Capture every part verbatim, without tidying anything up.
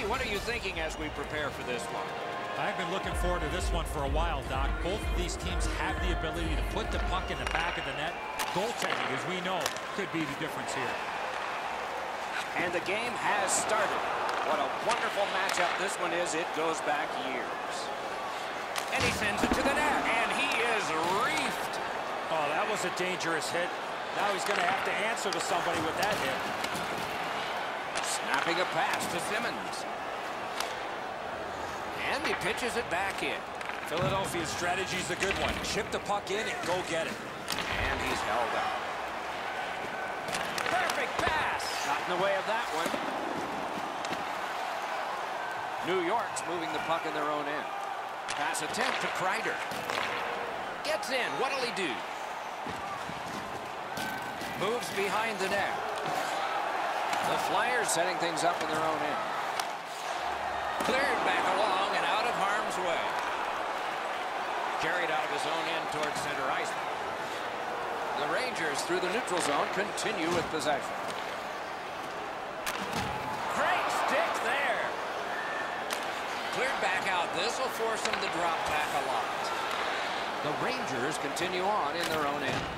what are you thinking as we prepare for this one? I've been looking forward to this one for a while, Doc. Both of these teams have the ability to put the puck in the back of the net. Goaltending, as we know, could be the difference here. And the game has started. What a wonderful matchup this one is. It goes back years. And he sends it to the net, and he is reefed. Oh, that was a dangerous hit. Now he's going to have to answer to somebody with that hit. Snapping a pass to Simmons. And he pitches it back in. Philadelphia's strategy is a good one. Chip the puck in and go get it. And he's held out. Perfect pass. Not in the way of that one. New York's moving the puck in their own end. Pass attempt to Kreider. Gets in. What'll he do? Moves behind the net. The Flyers setting things up in their own end. Cleared back along and out of harm's way. Carried out of his own end towards center ice. The Rangers through the neutral zone continue with possession. Great stick there. Cleared back out. This will force them to drop back a lot. The Rangers continue on in their own end.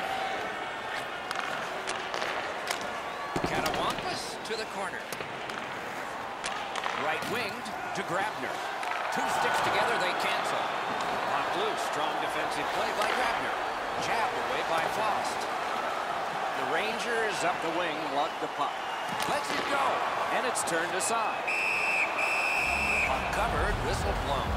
Katawampus to the corner. Right winged to Grabner. Two sticks together, they cancel. Knocked loose, strong defensive play by Grabner. Jabbed away by Faust. The Rangers up the wing, lug the puck. Lets it go, and it's turned aside. Puck covered, whistle blown.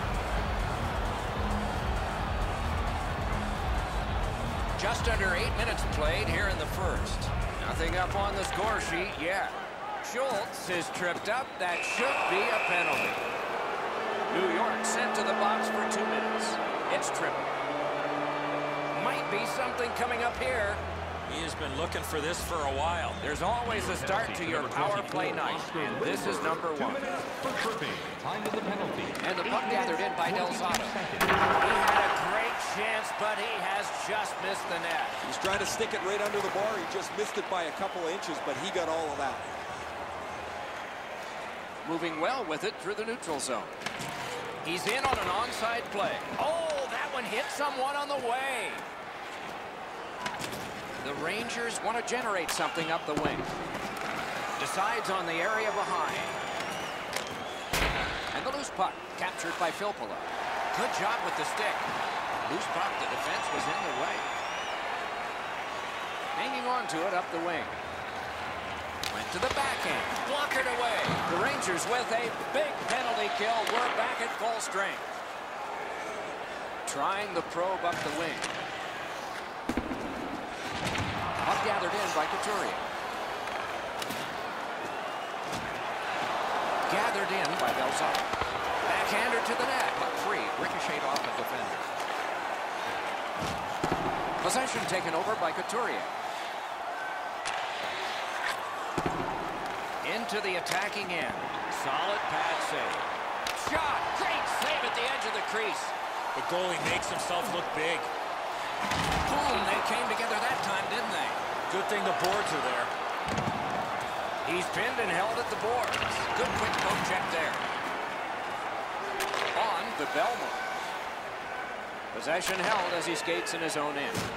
Just under eight minutes played here in the first. Nothing up on the score sheet yet. Schultz is tripped up. That should be a penalty. New York sent to the box for two minutes. It's tripped. Might be something coming up here. He has been looking for this for a while. There's always a start to your power play night, and this is number one. And the puck gathered in by Del Zotto. He had a great chance, but he has just missed the net. He's trying to stick it right under the bar. He just missed it by a couple of inches, but he got all of that. Moving well with it through the neutral zone. He's in on an onside play. Oh, that one hit someone on the way. The Rangers want to generate something up the wing. Decides on the area behind. And the loose puck captured by Filppula. Good job with the stick. Loose puck, the defense was in the way. Hanging on to it up the wing. Went to the backhand. Blockered away. The Rangers with a big penalty kill. We're back at full strength. Trying the probe up the wing. Puck gathered in by Couturier. Gathered in by Del Zotto. Backhander to the net. Puck free. Ricocheted off the defender. Possession taken over by Couturier. Into the attacking end. Solid pad save. Shot. Great save at the edge of the crease. The goalie makes himself look big. Boom, they came together that time, didn't they? Good thing the boards are there. He's pinned and held at the boards. Good quick poke check there. On to Belmont. Possession held as he skates in his own end.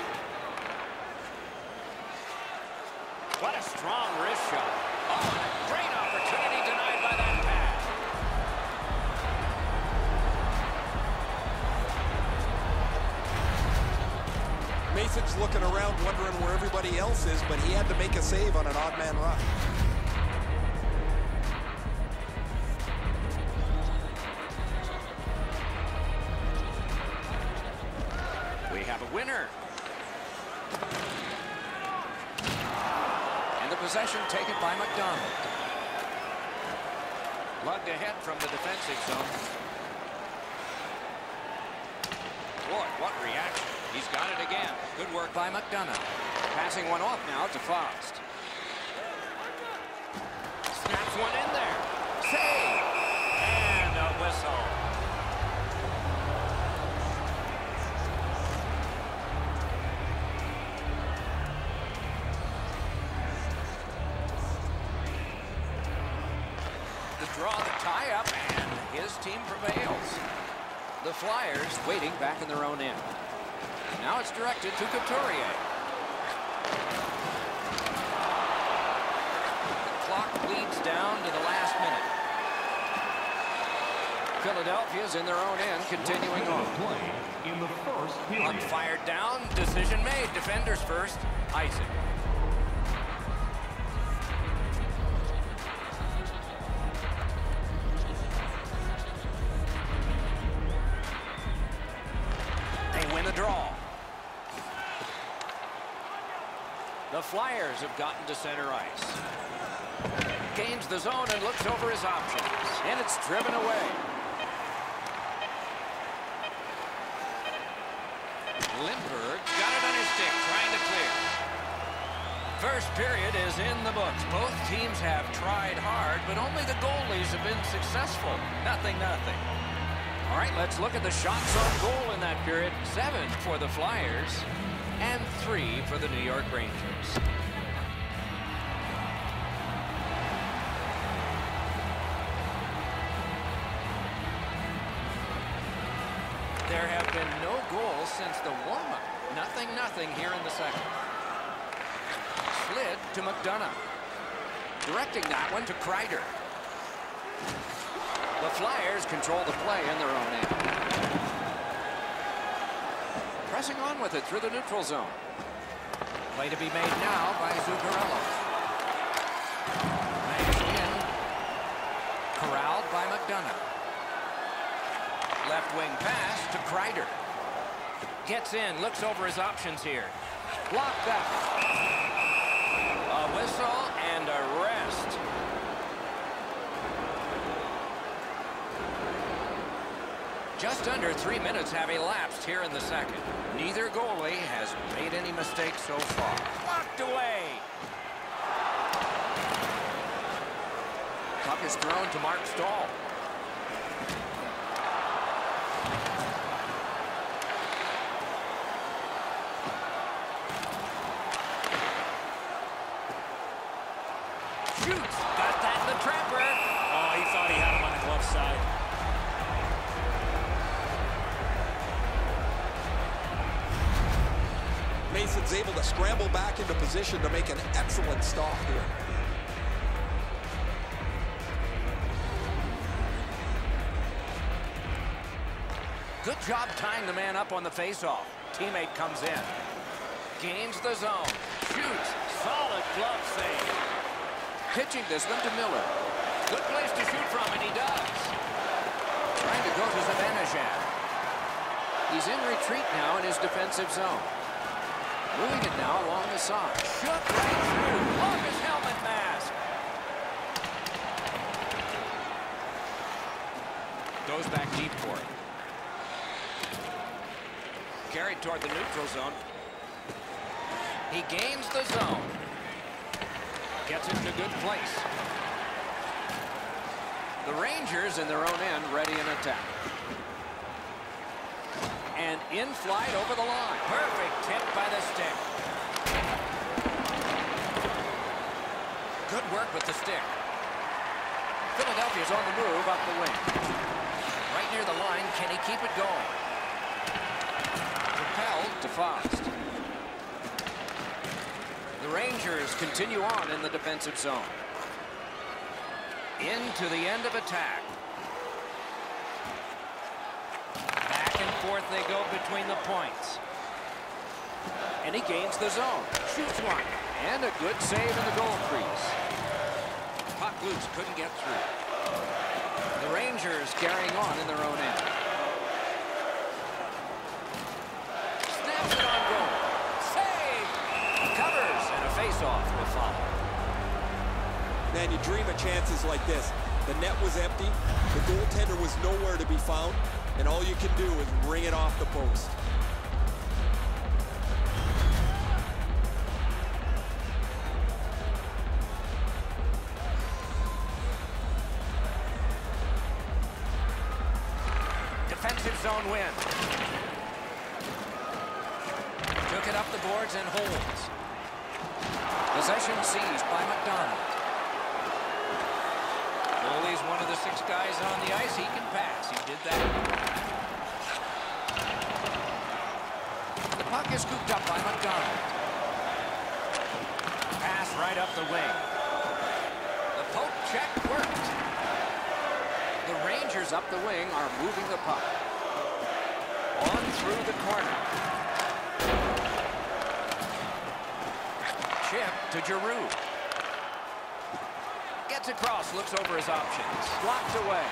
What a strong wrist shot. Oh, and a great opportunity denied by that pass. Mason's looking around wondering where everybody else is, but he had to make a save on an odd man run. We have a winner. And the possession taken by McDonald. Lugged ahead from the defensive zone. Boy, what reaction. He's got it again. Good work by McDonough. Passing one off now to Faust. Snaps one in there. Save! And a whistle. draw the tie-up, and his team prevails. The Flyers waiting back in their own end. Now it's directed to Couturier. The clock bleeds down to the last minute. Philadelphia's in their own end, continuing on. In the first period. Puck fired down, decision made. Defenders first, icing. They win the draw. The Flyers have gotten to center ice. Gains the zone and looks over his options. And it's driven away. Lindbergh's got it on his stick, trying to clear. First period is in the books. Both teams have tried hard, but only the goalies have been successful. Nothing, nothing. All right, let's look at the shots on goal in that period. Seven for the Flyers and three for the New York Rangers. There have been no goals since the warm-up. Nothing, nothing here in the second. Slid to McDonough. Directing that one to Kreider. The Flyers control the play in their own end. Pressing on with it through the neutral zone. Play to be made now by Zuccarello. Bangs in. Corralled by McDonough. Left wing pass to Kreider. Gets in, looks over his options here. Blocked that. A whistle and a rest. Just under three minutes have elapsed here in the second. Neither goalie has made any mistakes so far. Locked away. Puck is thrown to Mark Stahl. Shoots. Got that in the trapper. Oh, he thought he had him on the glove side. Mason's able to scramble back into position to make an excellent stop here. Good job tying the man up on the faceoff. Teammate comes in. Gains the zone. Shoots. Solid glove save. Pitching this one to Miller. Good place to shoot from, and he does. Trying to go to Zibanejad. He's in retreat now in his defensive zone. Moving it now along the side. Shoot right through. Off his helmet mask. Goes back deep for it. Carried toward the neutral zone. He gains the zone. Gets it in a good place. The Rangers in their own end ready in attack. And in flight over the line. Perfect tip by the stick. Good work with the stick. Philadelphia's on the move up the wing. Right near the line, can he keep it going? Propelled to Fost. The Rangers continue on in the defensive zone. Into the end of attack. Back and forth they go between the points. And he gains the zone. Shoots one. And a good save in the goal crease. Puck loose, couldn't get through. The Rangers carrying on in their own end. Snaps it on goal. Save! Covers, and a face-off will follow. Man, you dream of chances like this. The net was empty, the goaltender was nowhere to be found, and all you can do is ring it off the post. Defensive zone win. Took it up the boards and holds. Possession seized by McDonald. Goalie's one of the the six guys on the ice, he can pass. He did that. The puck is scooped up by McDonald. Pass right up the wing. The poke check worked. The Rangers up the wing are moving the puck. On through the corner. Chip to Giroux. Gets across, looks over his options. Blocked away.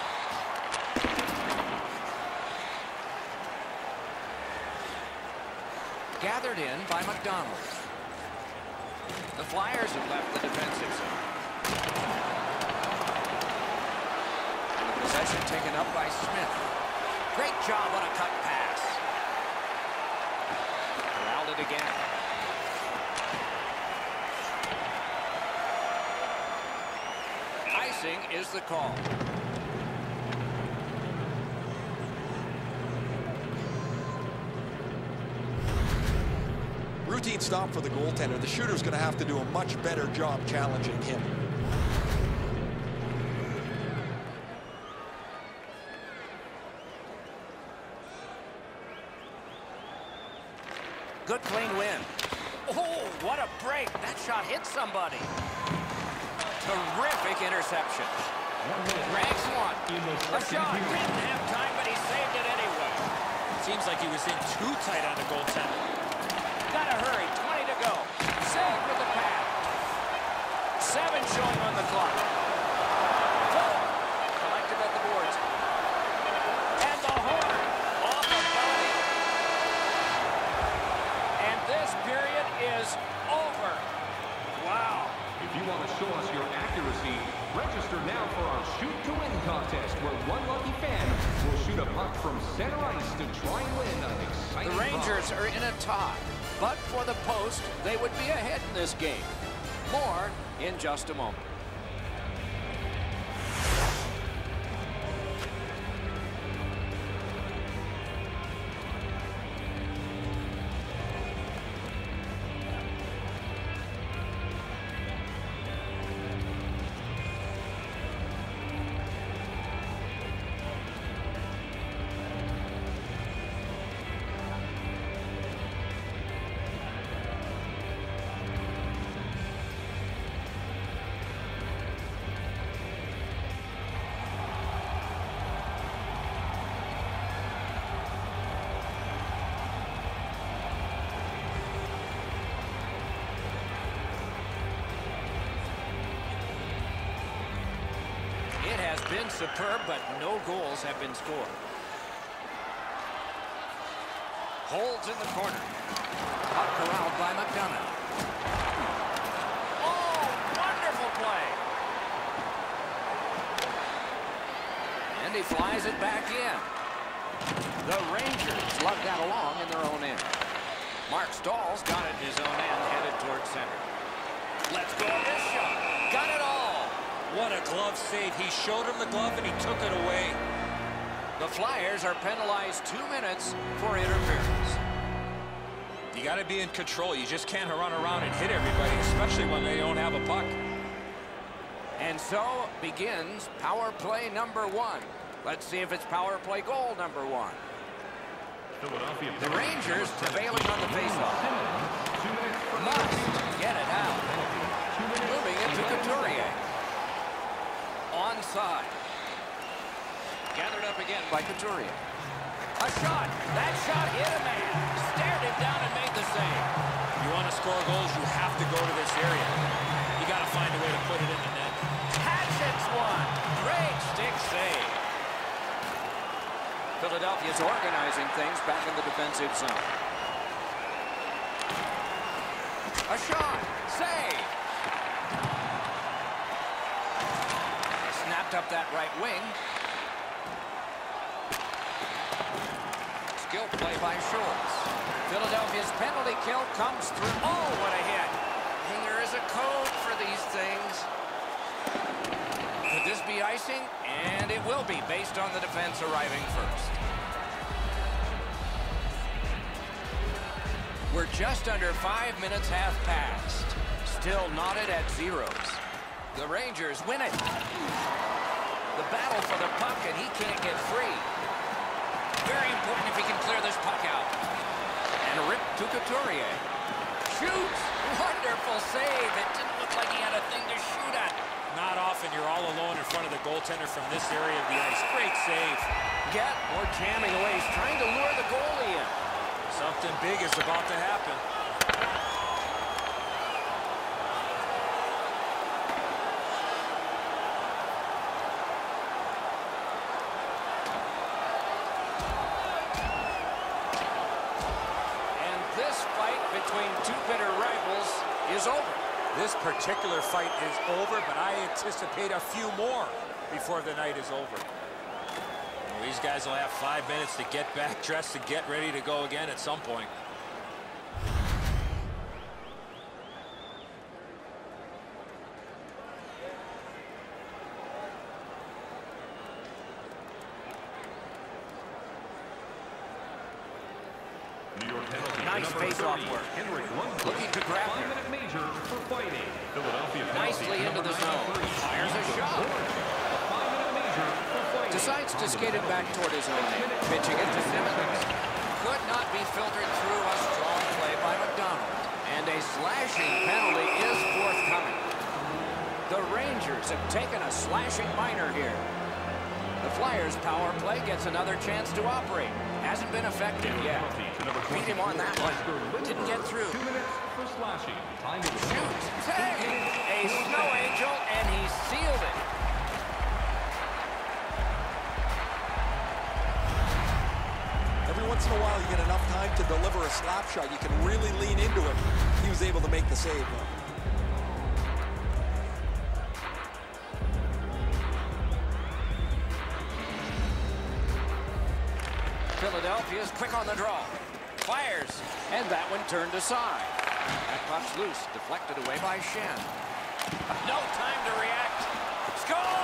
Gathered in by McDonald. The Flyers have left the defensive zone. Possession taken up by Smith. Great job on a cut pass. Corralled it again. Icing is the call. Routine stop for the goaltender. The shooter's going to have to do a much better job challenging him. Good clean win. Oh, what a break. That shot hit somebody. Terrific interception. Ranks one. A shot. Didn't have time, but he saved it anyway. Seems like he was in too tight on the goaltender. Gotta hurry. twenty to go. Save with the pad. Seven showing on the clock. Four. Collected at the boards. And the horn off the body. And this period is over. Wow. If you want to show us your accuracy, register now for our Shoot to Win contest, where one lucky fan will shoot a puck from center ice to try and win an exciting The Rangers prize. are in a tie, but for the post, they would be ahead in this game. More in just a moment. It has been superb, but no goals have been scored. Holds in the corner. Puck corralled by McDonald. Oh, wonderful play. And he flies it back in. The Rangers lug that along in their own end. Mark Stahl's got it in his own end, headed towards center. Let's go this shot. Got it all. What a glove save. He showed him the glove and he took it away. The Flyers are penalized two minutes for interference. You got to be in control. You just can't run around and hit everybody, especially when they don't have a puck. And so begins power play number one. Let's see if it's power play goal number one. Philadelphia The Rangers prevailing on the faceoff. Must get it out. Moving it to Couturier. Onside. Gathered up again by Couturier. A shot. That shot hit a man. Stared him down and made the save. You want to score goals, you have to go to this area. You got to find a way to put it in the net. Hatchets one. Great stick save. Philadelphia's organizing things back in the defensive zone. A shot. Save. Snapped up that right wing. Skill play by Schultz. Philadelphia's penalty kill comes through. Oh, what a hit. And there is a code for these things. Could this be icing? And it will be, based on the defense arriving first. We're just under five minutes have passed. Still knotted at zeros. The Rangers win it. The battle this puck out. And a rip to Couturier. Shoots! Wonderful save. It didn't look like he had a thing to shoot at. Not often you're all alone in front of the goaltender from this area of the ice. Great save. Get or jamming away. He's trying to lure the goalie in. Something big is about to happen. And this fight between two bitter rivals is over. This particular fight is over, but I anticipate a few more before the night is over. Well, these guys will have five minutes to get back dressed and get ready to go again at some point. Nice face-off work. Looking to Grabner. Nicely into the zone. Fires a shot. Decides to skate it back toward his own end. Pitching it to Simmons. Could not be filtered through. A strong play by McDonald. And a slashing penalty is forthcoming. The Rangers have taken a slashing minor here. The Flyers' power play gets another chance to operate. Hasn't been effective yet. Beat him on that one. Didn't get through. Two minutes for slashing. Time to Shoots. Tag. A snow angel, and he sealed it. Every once in a while, you get enough time to deliver a slap shot. You can really lean into it. He was able to make the save, though. Philadelphia's quick on the draw. Fires. And that one turned aside. That puck's loose. Deflected away by Shen. No time to react. Score!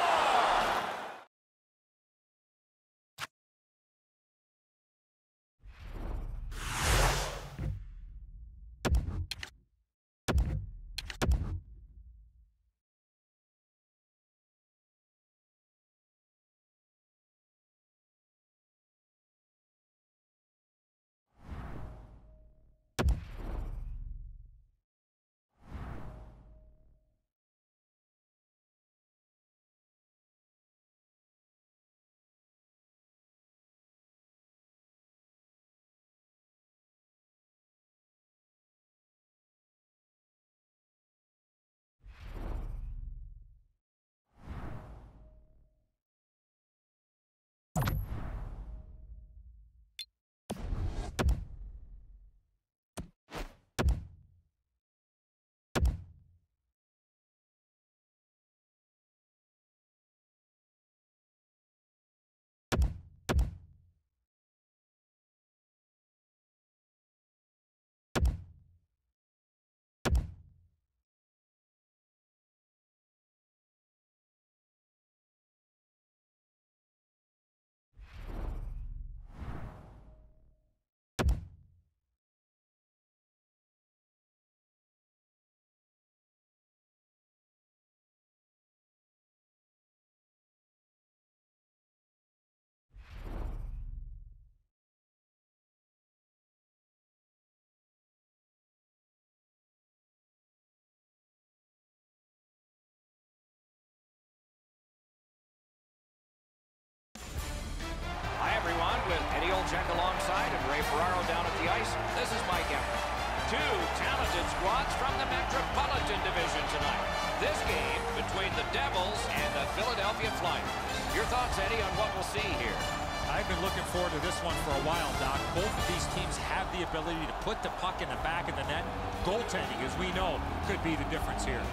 Check alongside and Ray Ferraro down at the ice. This is Mike Emmer. Two talented squads from the Metropolitan Division tonight. This game between the Devils and the Philadelphia Flyers. Your thoughts, Eddie, on what we'll see here? I've been looking forward to this one for a while, Doc. Both of these teams have the ability to put the puck in the back of the net. Goaltending, as we know, could be the difference here.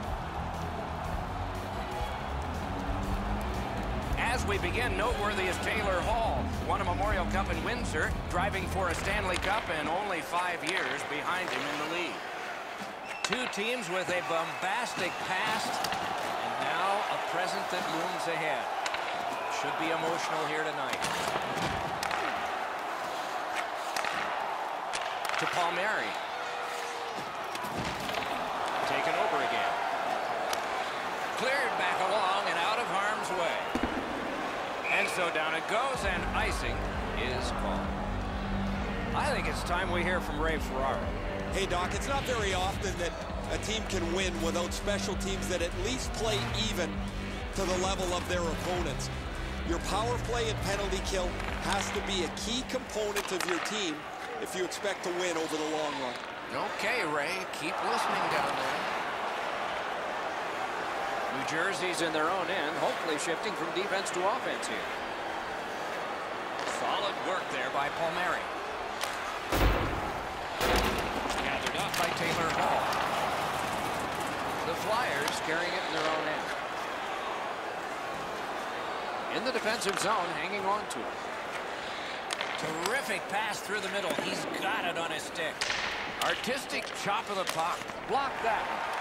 As we begin, noteworthy is Taylor Hall. Won a Memorial Cup in Windsor, driving for a Stanley Cup and only five years behind him in the league. Two teams with a bombastic past, and now a present that looms ahead. Should be emotional here tonight. To Palmieri. Taken over again. Cleared back along and out of harm's way. And so down it goes, and icing is called. I think it's time we hear from Ray Ferraro. Hey, Doc, it's not very often that a team can win without special teams that at least play even to the level of their opponents. Your power play and penalty kill has to be a key component of your team if you expect to win over the long run. Okay, Ray, keep listening down there. New Jersey's in their own end, hopefully shifting from defense to offense here. Solid work there by Palmieri. Gathered up by Taylor Hall. The Flyers carrying it in their own end. In the defensive zone, hanging on to it. Terrific pass through the middle. He's got it on his stick. Artistic chop of the puck. Block that.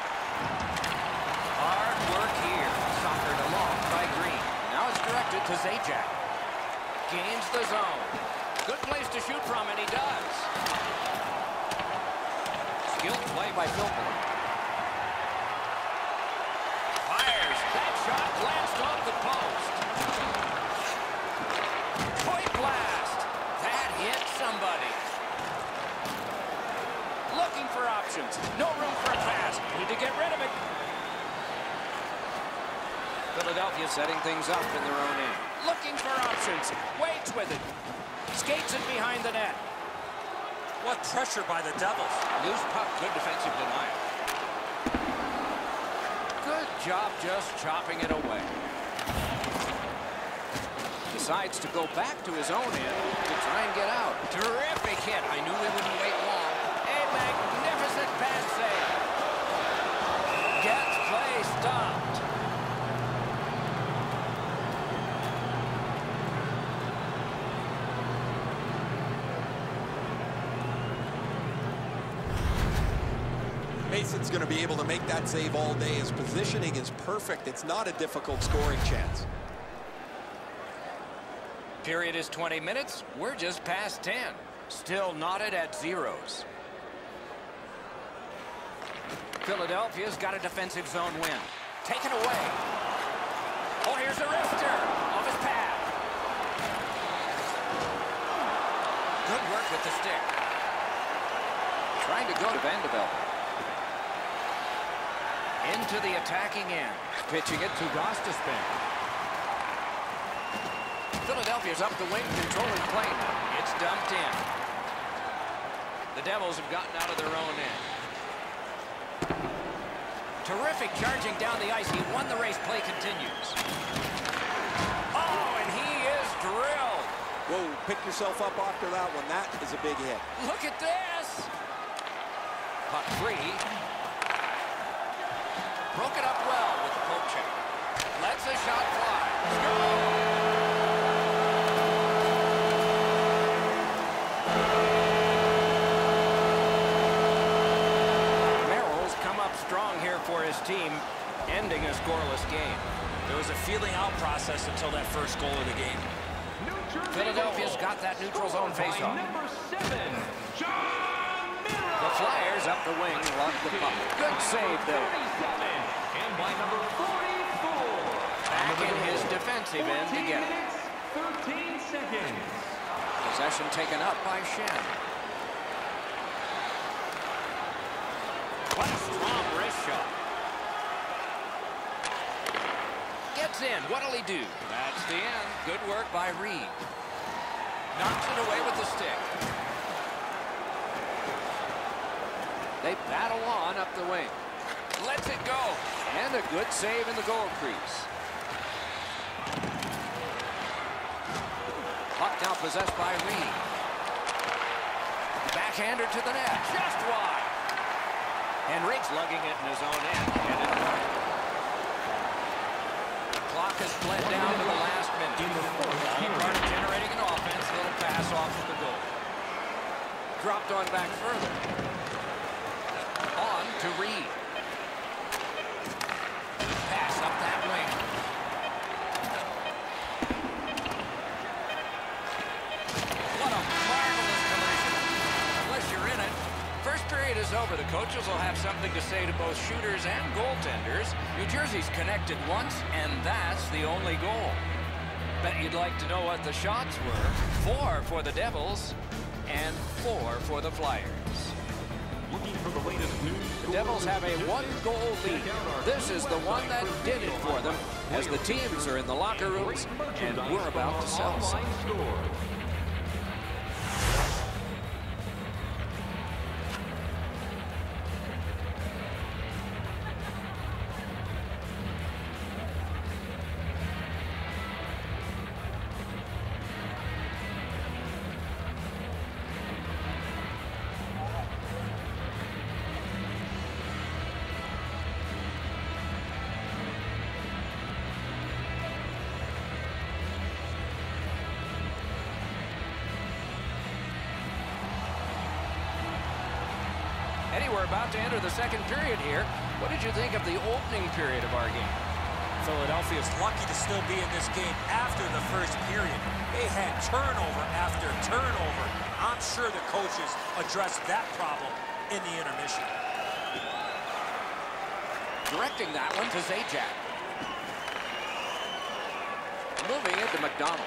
Hard work here. Soccered along by Green. Now it's directed to Zajac. Gains the zone. Good place to shoot from, and he does. Skilled play by Filppula. Fires. That shot glanced off the post. Point blast. That hit somebody. Looking for options. No room for a pass. Need to get rid of it. Philadelphia setting things up in their own end. Looking for options. Waits with it. Skates it behind the net. What pressure by the Devils. Loose puck. Good defensive denial. Good job just chopping it away. Decides to go back to his own end to try and get out. Terrific hit. I knew he wouldn't wait long. A magnificent pass save. Gets play stopped. Mason's going to be able to make that save all day. His positioning is perfect. It's not a difficult scoring chance. Period is twenty minutes. We're just past ten. Still knotted at zeros. Philadelphia's got a defensive zone win. Taken away. Oh, here's a wrister off his pad. Good work with the stick. Trying to go to Vanderbilt. Into the attacking end. Pitching it to Gostisbehere. Philadelphia's up the wing, controlling play now. It's dumped in. The Devils have gotten out of their own end. Terrific charging down the ice. He won the race. Play continues. Oh, and he is drilled. Whoa, pick yourself up after that one. That is a big hit. Look at this. Puck free. Broke it up well with the poke check. Lets a shot fly. Score! Strong here for his team, ending a scoreless game. There was a feeling out process until that first goal of the game. Philadelphia's got that neutral zone faceoff. Number seven, John Miller. The Flyers up the wing, lock the puck. Good save there. And by number forty-four. Back in his defensive end to get it. thirteen seconds. Possession taken up by Shen. What a strong wrist shot. Gets in. What'll he do? That's the end. Good work by Reed. Knocks it away with the stick. They battle on up the wing. Lets it go. And a good save in the goal crease. Puck now possessed by Reed. Backhander to the net. Just wide. Henrik's lugging it in his own end. Headed away. The clock has bled down to the last minute. Part of generating an offense. Little pass off of the goal. Dropped on back further. On to Reed. Pass up that wing. What a marvelous collision. Unless you're in it. First period is over. The coaches will have something to say to both shooters and goaltenders. New Jersey's connected once, and that's the only goal. Bet you'd like to know what the shots were. Four for the Devils, and four for the Flyers. Looking for the latest news. The Devils have a one-goal lead. This is the one that did it for them as the teams are in the locker rooms and we're about to sell some. Eddie, we're about to enter the second period here. What did you think of the opening period of our game? Philadelphia's lucky to still be in this game after the first period. They had turnover after turnover. I'm sure the coaches addressed that problem in the intermission. Directing that one to Zajac. Moving it to McDonald.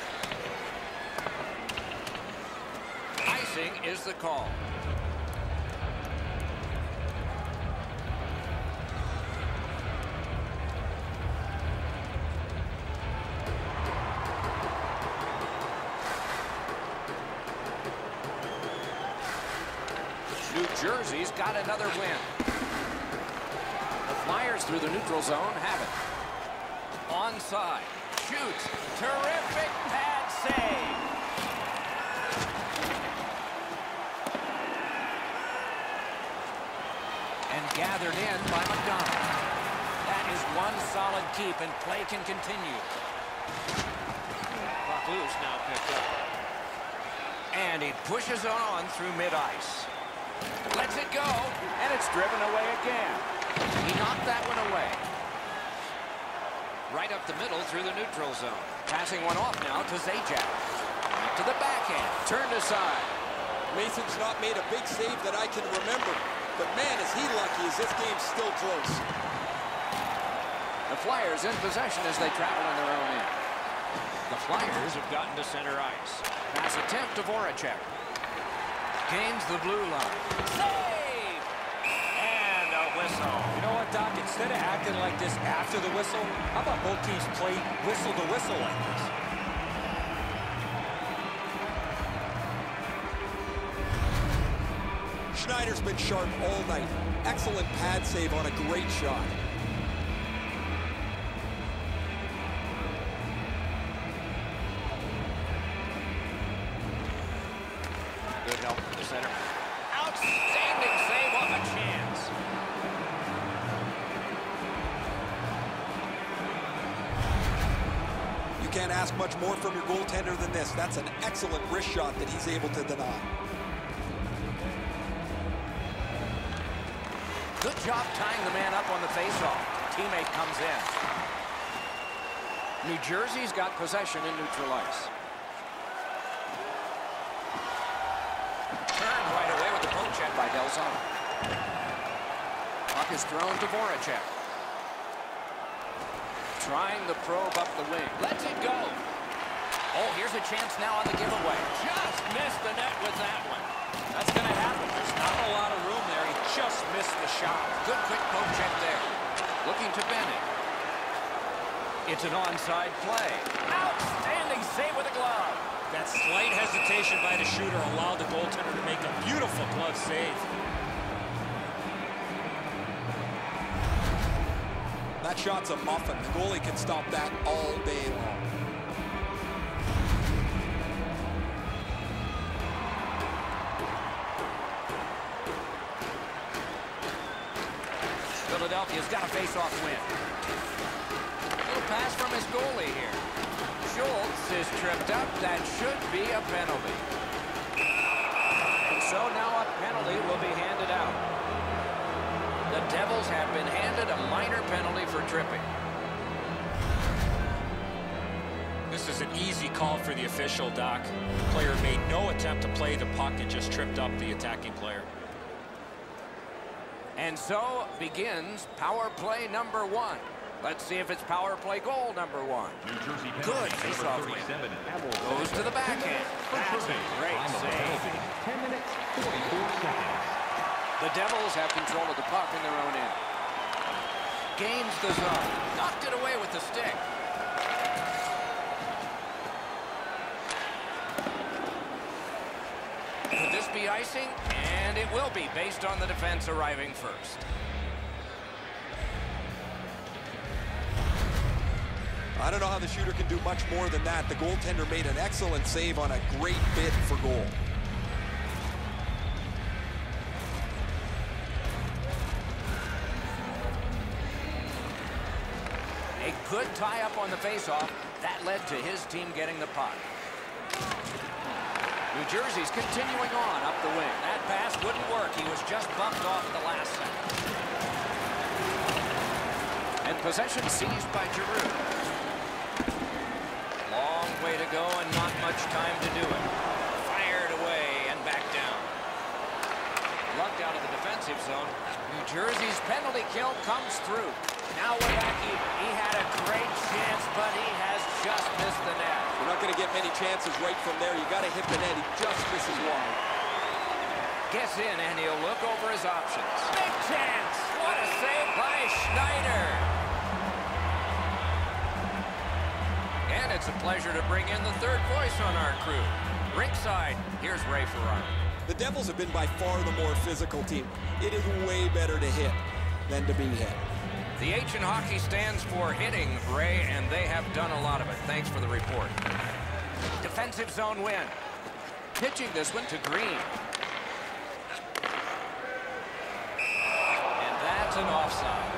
Icing is the call. New Jersey's got another win. The Flyers through the neutral zone have it. Onside. Shoots. Terrific pad save. And gathered in by McDonald. That is one solid keep and play can continue. Puck loose now picked up. And he pushes on through mid-ice. Lets it go, and it's driven away again. He knocked that one away. Right up the middle through the neutral zone. Passing one off now to Zajac. Right to the backhand. Turned aside. Mason's not made a big save that I can remember. But man, is he lucky as this game's still close. The Flyers in possession as they travel in their own end. The Flyers have gotten to center ice. Pass attempt to Voracek. Gains the blue line. Save! And a whistle. You know what, Doc? Instead of acting like this after the whistle, how about both teams play whistle to whistle like this? Schneider's been sharp all night. Excellent pad save on a great shot. Good help from the center. Outstanding save on the chance. You can't ask much more from your goaltender than this. That's an excellent wrist shot that he's able to deny. Good job tying the man up on the faceoff. Teammate comes in. New Jersey's got possession in neutral ice. Turned right away with the poke check by Delzano. Puck is thrown to Voracek. Trying the probe up the wing. Lets it go. Oh, here's a chance now on the giveaway. Just missed the net with that one. That's going to happen. There's not a lot of room there. He just missed the shot. Good quick poke check there. Looking to Bennett. It's an onside play. Outstanding save with a glove. That slight hesitation by the shooter allowed the goaltender to make a beautiful glove save. That shot's a muffin. The goalie can stop that all day long. Philadelphia's got a face-off win. Little pass from his goalie here. Schultz is tripped up. That should be a penalty. And so now a penalty will be handed out. The Devils have been handed a minor penalty for tripping. This is an easy call for the official, Doc. The player made no attempt to play the puck and just tripped up the attacking player. And so begins power play number one. Let's see if it's power play goal number one. New Jersey Good penalty face-off number win. thirty-seven. Goes to the backhand. That's a great Time of the save. penalty, ten minutes, forty-four seconds. The Devils have control of the puck in their own end. Gains the zone. Knocked it away with the stick. Could this be icing? And it will be, based on the defense arriving first. I don't know how the shooter can do much more than that. The goaltender made an excellent save on a great bid for goal. A good tie-up on the face-off. That led to his team getting the puck. New Jersey's continuing on up the wing. That pass wouldn't work. He was just bumped off at the last second. And possession seized by Giroux. Long way to go and not much time to do it. Fired away and back down. Lucked out of the defensive zone. New Jersey's penalty kill comes through. Now we're back even. He had a great chance, but he has just missed the net. You're not going to get many chances right from there. You got to hit the net. He just misses wide. Gets in, and he'll look over his options. Big chance! What a save by Schneider! And it's a pleasure to bring in the third voice on our crew. Rinkside, here's Ray Ferraro. The Devils have been by far the more physical team. It is way better to hit than to be hit. The H in hockey stands for hitting, Ray, and they have done a lot of it. Thanks for the report. Defensive zone win. Pitching this one to Green. And that's an offside.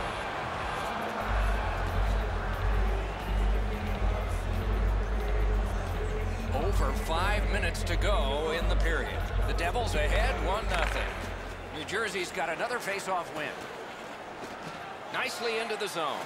Over five minutes to go in the period. The Devils ahead, one nothing. New Jersey's got another face-off win. Nicely into the zone.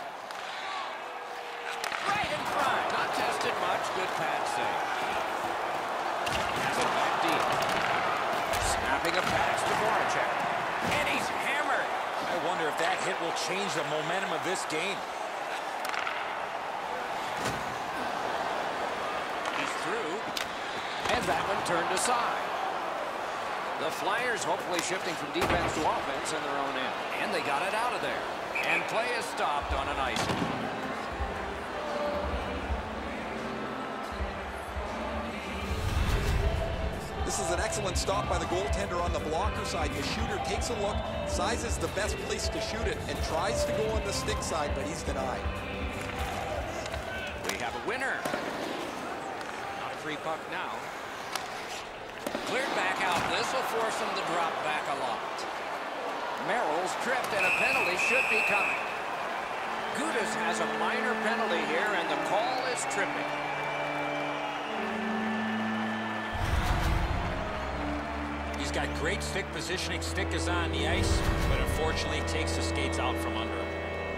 Right in front. Not tested much. Good pad save. Has it back deep. Snapping a pass to Voracek. And he's hammered. I wonder if that hit will change the momentum of this game. He's through. And that one turned aside. The Flyers hopefully shifting from defense to offense in their own end. And they got it out of there. And play is stopped on an icing. This is an excellent stop by the goaltender on the blocker side. The shooter takes a look, sizes the best place to shoot it, and tries to go on the stick side, but he's denied. We have a winner. Not a free puck now. Cleared back out. This will force him to drop back a lot. Merrill's tripped, and a penalty should be coming. Gudas has a minor penalty here, and the call is tripping. He's got great stick positioning. Stick is on the ice, but unfortunately takes the skates out from under him.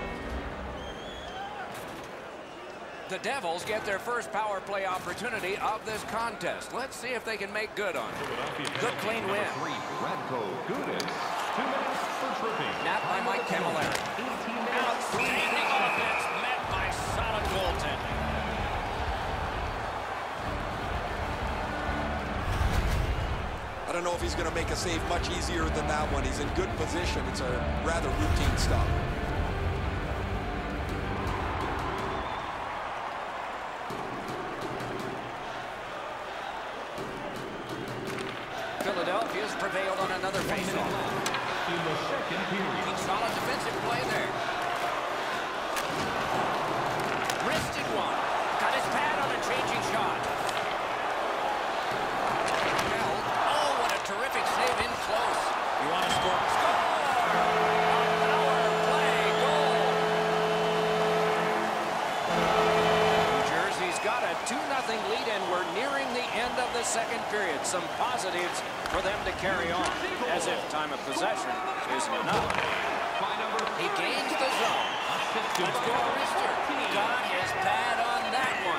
The Devils get their first power play opportunity of this contest. Let's see if they can make good on it. Good clean win. Three, Radko Gudas. Two minutes for tripping. Napped by Mike Camilleri. Outstanding offense met by solid goaltending. I don't know if he's going to make a save much easier than that one. He's in good position. It's a rather routine stop. Philadelphia's prevailed on another faceoff. In the second period. Solid defensive play there. Wristed one. Got his pad on a changing shot. Held. Oh, what a terrific save in close. You want to score? Score! Power play goal. New Jersey's got a two nothing lead, and we're nearing the end of the second period. Some positives for them to carry on, as if time of possession isn't enough. He gains the zone. Let's go, Rister. Got his pad on that one.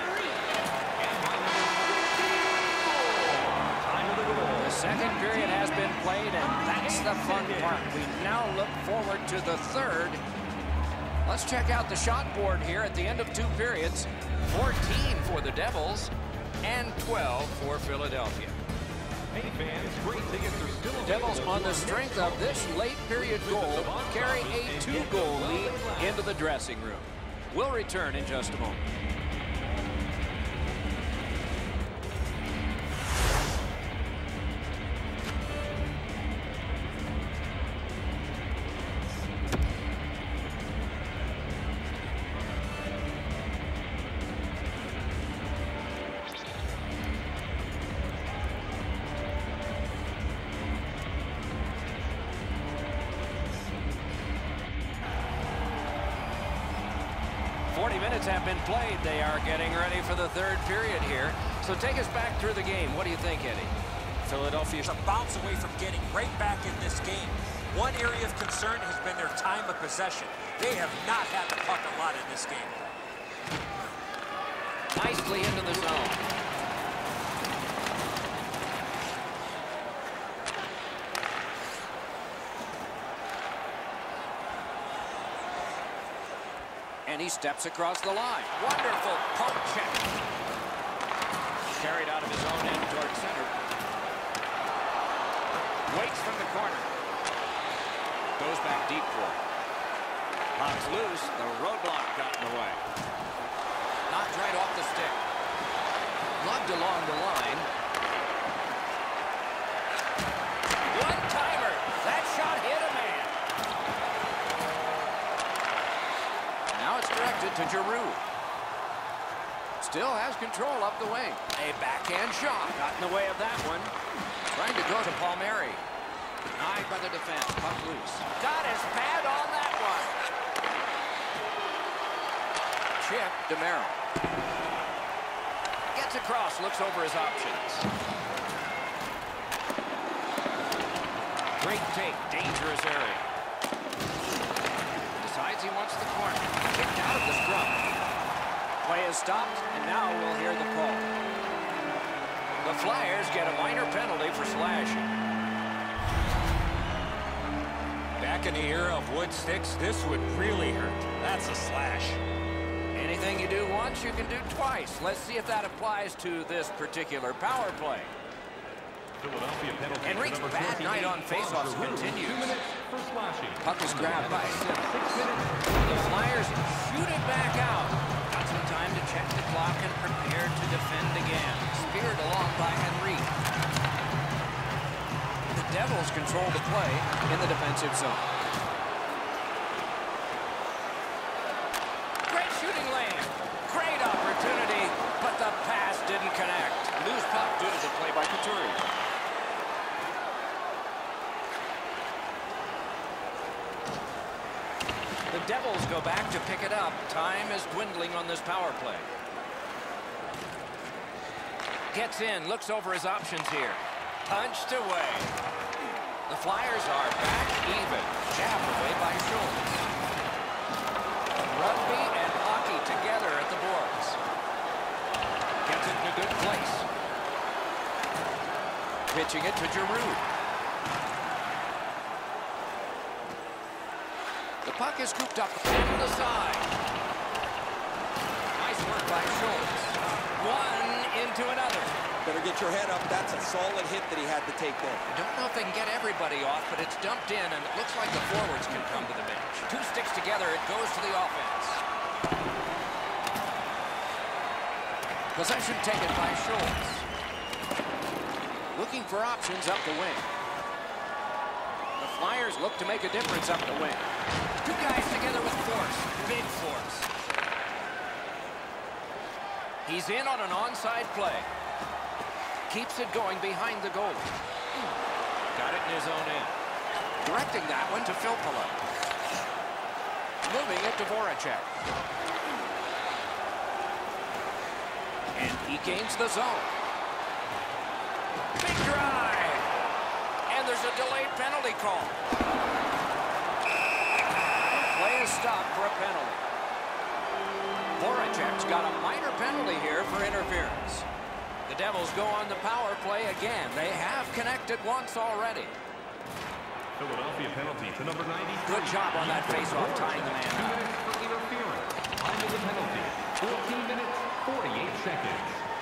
The second period has been played, and that's the fun part. We now look forward to the third Let's check out the shot board here at the end of two periods. fourteen for the Devils and twelve for Philadelphia. Hey fans, great tickets are still available. Devils, on the strength of this late period goal, carry a two-goal lead into the dressing room. We'll return in just a moment. forty minutes have been played. They are getting ready for the third period here. So take us back through the game. What do you think, Eddie? Philadelphia's a bounce away from getting right back in this game. One area of concern has been their time of possession. They have not had the puck a lot in this game. Nicely into the zone. And he steps across the line. Wonderful poke check. Carried out of his own end toward center. Waits from the corner. Goes back deep for it. Pops loose. The roadblock got in the way. Knocked right off the stick. Lugged along the line. One-timer. That shot hit a man. Now it's directed to Giroux. Still has control up the wing. A backhand shot. Got in the way of that one. Trying to go to Palmieri. Denied by the defense. Puck loose. Got his pad on that one. Chip DeMero. Gets across. Looks over his options. Great take. Dangerous area. Decides he wants the corner. Kicked out of the scrum. Play is stopped, and now we'll hear the call. The Flyers get a minor penalty for slashing. Back in the era of wood sticks, this would really hurt. That's a slash. Anything you do once, you can do twice. Let's see if that applies to this particular power play. Philadelphia penalty. Enrique's bad night on faceoffs continues. Two minutes for slashing. Puck is grabbed by Sim. Six minutes. The Flyers shoot it back out. Got some time to check the clock and prepare to defend again. Speared along by Enrique. The Devils control the play in the defensive zone. Great shooting lane. Great opportunity, but the pass didn't connect. Loose puck due to the play by Couturier. The Devils go back to pick it up. Time is dwindling on this power play. Gets in, looks over his options here. Punched away. The Flyers are back even. Jabbed away by Schultz. Rugby and hockey together at the boards. Gets it in a good place. Pitching it to Giroux. The puck is scooped up on the side. Nice work by Schultz. One into another. Better get your head up. That's a solid hit that he had to take there. I don't know if they can get everybody off, but it's dumped in, and it looks like the forwards can come to the bench. Two sticks together, it goes to the offense. Possession taken by Schultz. Looking for options up the wing. The Flyers look to make a difference up the wing. Two guys together with force. Big force. He's in on an onside play. Keeps it going behind the goal. Got it in his own end. Directing that one to Filppula. Moving it to Voracek. And he gains the zone. Big drive. And there's a delayed penalty call. Play is stopped for a penalty. Voracek's got a minor penalty here for interference. The Devils go on the power play again. They have connected once already. Philadelphia penalty to number ninety. Good job on that faceoff, tying the man up. Time of the penalty, fourteen minutes, forty-eight seconds.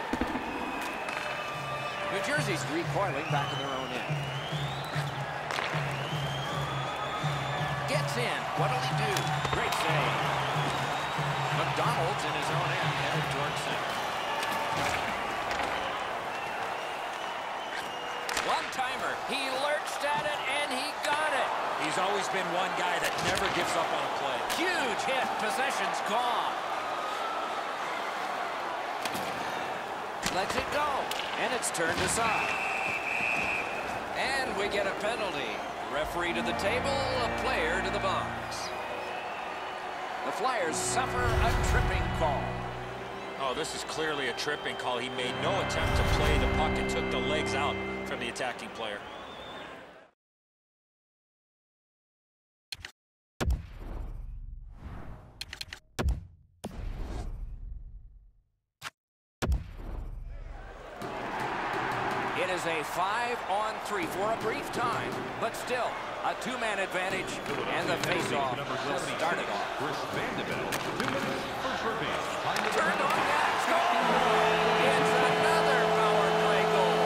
New Jersey's recoiling back in their own end. Gets in. What'll he do? Great save. McDonald's in his own end, headed towards center. One-timer. He lurched at it, and he got it. He's always been one guy that never gives up on a play. Huge hit. Possession's gone. Lets it go, and it's turned aside. And we get a penalty. Referee to the table, a player to the box. The Flyers suffer a tripping call. Oh, this is clearly a tripping call. He made no attempt to play the puck and took the legs out from the attacking player. It is a five-on-three for a brief time, but still a two-man advantage, and the face-off will start it off. Chris Vandeveld, two minutes for tripping. Time of the Turned on penalty. that, score! It's another power play goal.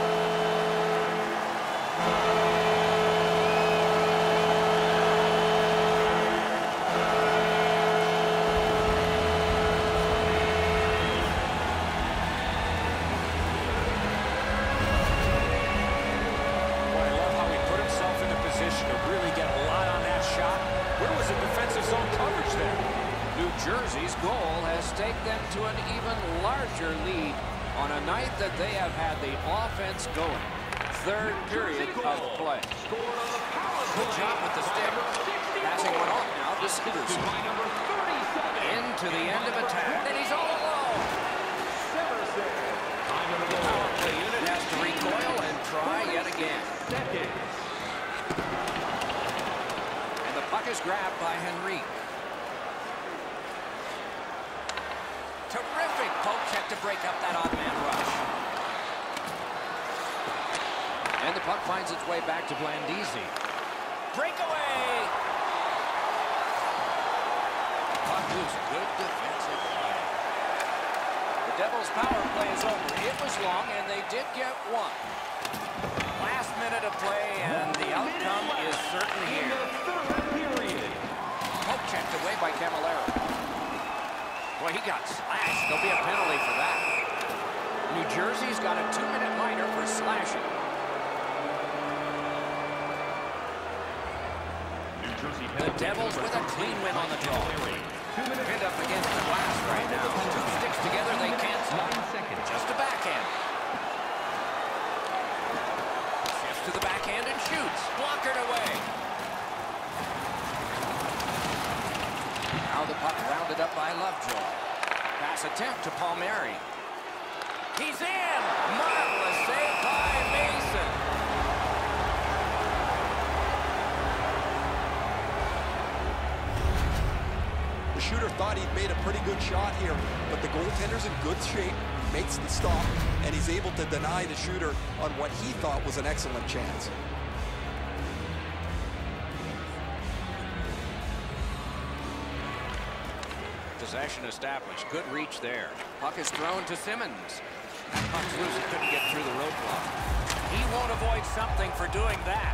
Jersey's goal has taken them to an even larger lead on a night that they have had the offense going. Third period of play. Good job with the stick. Passing one off now to Siverson. Into the end of attack, and he's all alone. The power play unit has to recoil and try yet again. And the puck is grabbed by Henrique. Terrific poke check to break up that odd man rush. And the puck finds its way back to Blandisi. Breakaway! Puck loose. Good defensive play. The Devils' power play is over. It was long, and they did get one. Last minute of play, and the outcome is certain here. Poke checked away by Camilleri. Boy, he got slashed. There'll be a penalty for that. New Jersey's got a two-minute minor for slashing. New Jersey The Devils with a clean win on the draw. Pinned up against the glass right now. Two sticks together, they cancel. Just a backhand. Shifts to the backhand and shoots. Blockered away. Now the puck rounded up by Lovejoy. Pass attempt to Palmieri. He's in! Marvelous save by Mason. The shooter thought he'd made a pretty good shot here, but the goaltender's in good shape, makes the stop, and he's able to deny the shooter on what he thought was an excellent chance. Possession established. Good reach there. Puck is thrown to Simmons. That puck's loose. He couldn't get through the roadblock. He won't avoid something for doing that.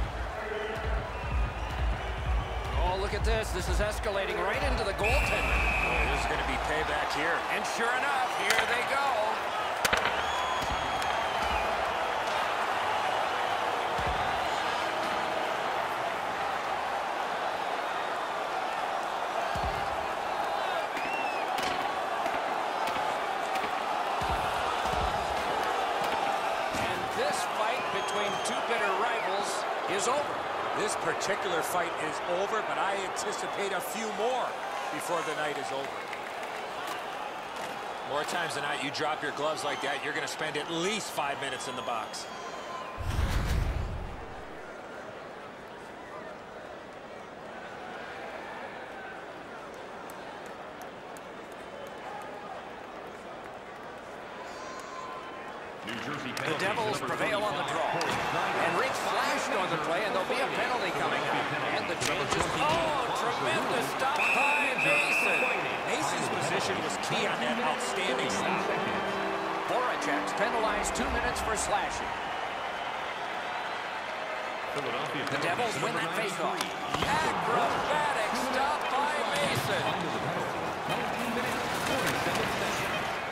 Oh, look at this. This is escalating right into the goaltender. Oh, this is going to be payback here. And sure enough, here they go. Is over. This particular fight is over, but I anticipate a few more before the night is over. More times than not, you drop your gloves like that, you're going to spend at least five minutes in the box. The Devils prevail on the draw. Henrique flashed on the play, and there'll be a penalty coming up. And the changes. Oh, tremendous stop by Mason. Ceci's position was key on that outstanding stop. Voracek's penalized two minutes for slashing. The Devils win that faceoff. Acrobatic stop by Mason. nineteen minutes, forty-seven seconds.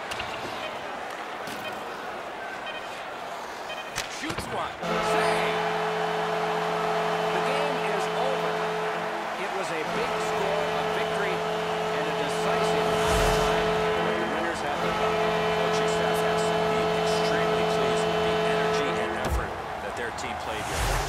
Shoots one. Save. The game is over. It was a big score, a victory, and a decisive time. But the winners have the cup. Coaching staff has to be extremely pleased with the energy and effort that their team played here.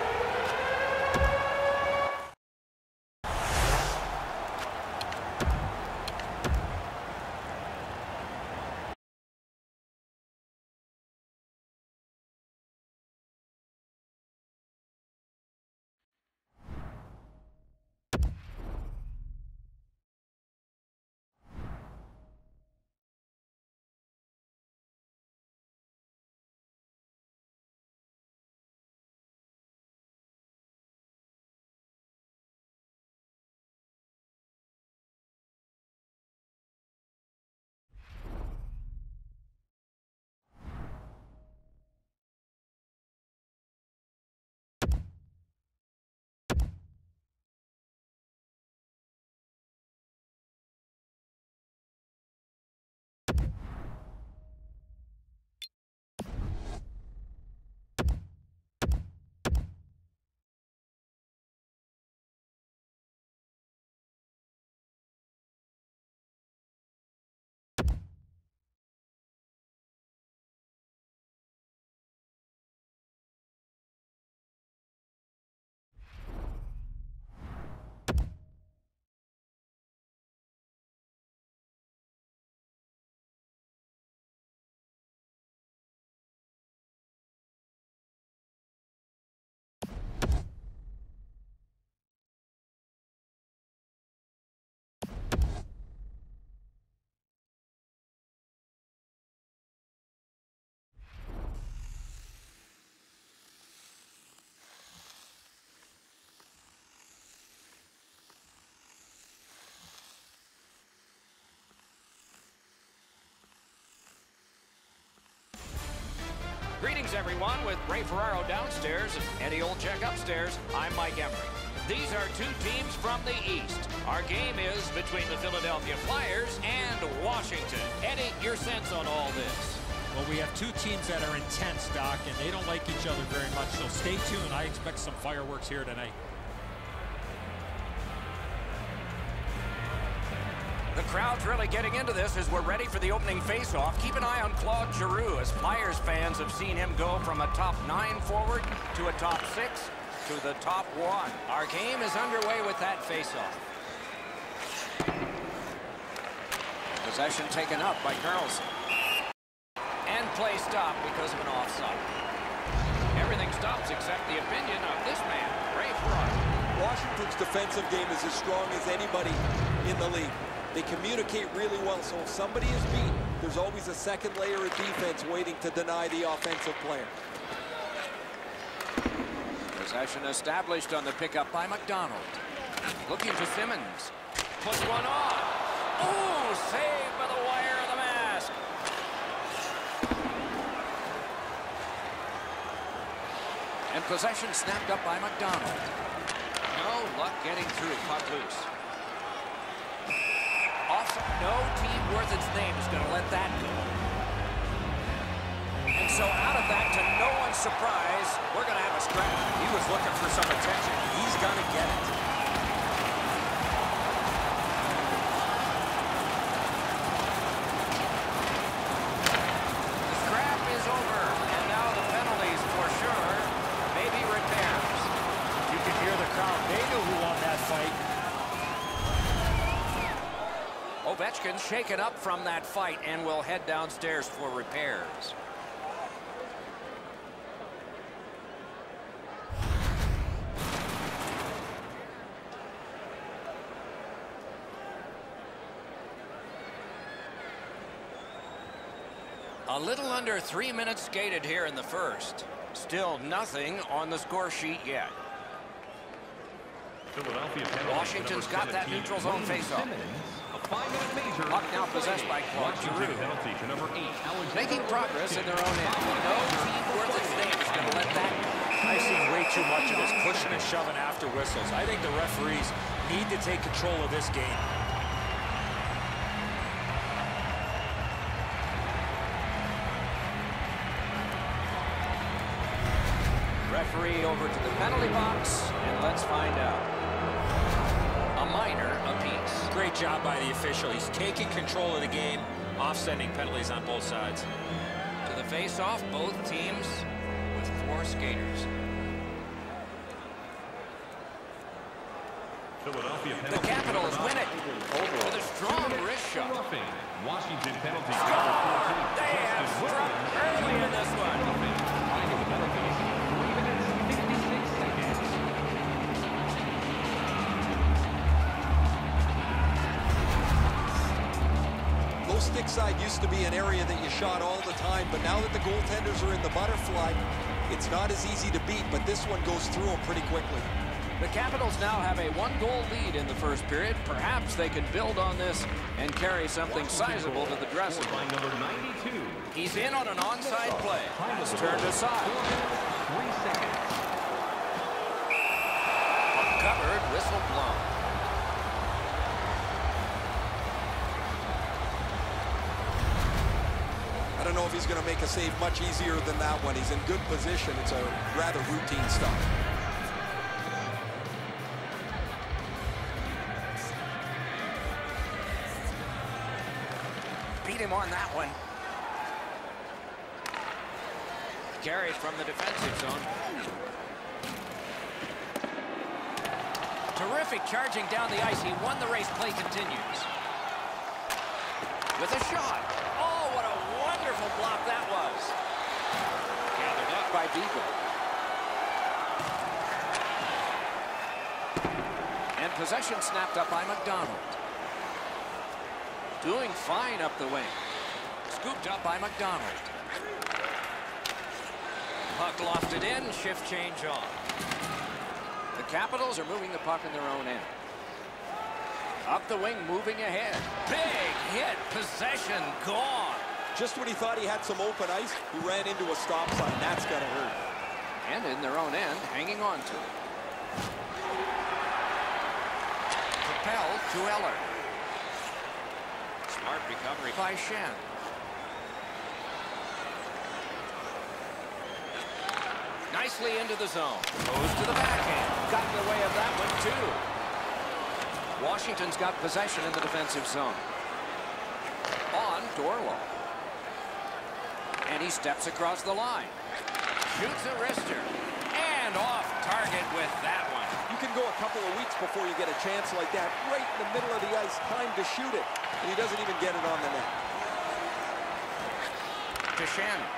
Greetings, everyone, with Ray Ferraro downstairs and Eddie Olczyk upstairs. I'm Mike Emrick. These are two teams from the East. Our game is between the Philadelphia Flyers and Washington. Eddie, your sense on all this? Well, we have two teams that are intense, Doc, and they don't like each other very much, so stay tuned. I expect some fireworks here tonight. The crowd's really getting into this as we're ready for the opening faceoff. Keep an eye on Claude Giroux, as Flyers fans have seen him go from a top nine forward to a top six to the top one. Our game is underway with that faceoff. Possession taken up by Carlson. And play stopped because of an offside. Everything stops except the opinion of this man, Ray Ferraro. Washington's defensive game is as strong as anybody in the league. They communicate really well, so if somebody is beat, there's always a second layer of defense waiting to deny the offensive player. Possession established on the pickup by McDonald. Looking to Simmons. Puts one on. Ooh, saved by the wire of the mask. And possession snapped up by McDonald. No luck getting through. Puck loose. No team worth its name is going to let that go. And so out of that, to no one's surprise, we're going to have a scrap. He was looking for some attention. He's going to get it. The scrap is over, and now the penalties for sure. Maybe repairs. You can hear the crowd. They knew who won that fight. Ovechkin's shaken up from that fight and will head downstairs for repairs. A little under three minutes skated here in the first. Still nothing on the score sheet yet. Philadelphia Washington's got that neutral zone faceoff. five-minute major. Puck now possessed by Claude Giroux. Penalty to number eight, Alexander Making progress in their own end. No team worth its name is going to let that. I've seen way too much of this pushing and shoving after whistles. I think the referees need to take control of this game. Referee over to the penalty box, and let's find out. A minor apiece. Great job by the official. He's taking control of the game, offsetting penalties on both sides. To the face-off, both teams with four skaters. Philadelphia The penalty. Capitals win it with a strong wrist shot. Roughing. Washington penalty. They have struck early in this one. Time of the penalties, three minutes, fifty-six seconds. Low stick side used to be an area that you shot all the time, but now that the goaltenders are in the butterfly, it's not as easy to beat, but this one goes through them pretty quickly. The Capitals now have a one-goal lead in the first period. Perhaps they can build on this and carry something sizable to the dressing room. By number ninety-two. He's in on an onside play. It's turned aside. Three seconds. Covered, whistle blown. I don't know if he's going to make a save much easier than that one. He's in good position. It's a rather routine stop. Beat him on that one. Carries from the defensive zone. Terrific charging down the ice. He won the race. Play continues. With a shot. Oh, what a wonderful block that was. Gathered up by Beagle. And possession snapped up by McDonald. Doing fine up the wing. Scooped up by McDonald. Puck lofted in, shift change on. The Capitals are moving the puck in their own end. Up the wing, moving ahead. Big hit, possession gone. Just when he thought he had some open ice, he ran into a stop sign. That's got to hurt. And in their own end, hanging on to it. Propel to Eller. Smart recovery by Shen. Nicely into the zone. Goes to the backhand. Got in the way of that one, too. Washington's got possession in the defensive zone. On Dorlow. And he steps across the line. Shoots a wrister. And off target with that one. You can go a couple of weeks before you get a chance like that. Right in the middle of the ice, time to shoot it. And he doesn't even get it on the net. To Shannon.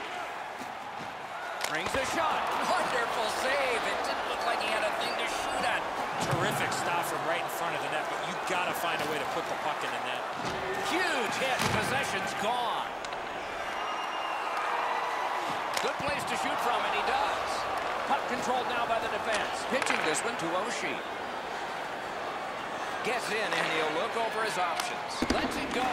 Brings a shot. Wonderful save. It didn't look like he had a thing to shoot at. Terrific stop from right in front of the net, but you got to find a way to put the puck in the net. Huge hit. Possession's gone. Good place to shoot from, and he does. Puck controlled now by the defense. Pitching this one to Oshie. Gets in, and he'll look over his options. Lets it go.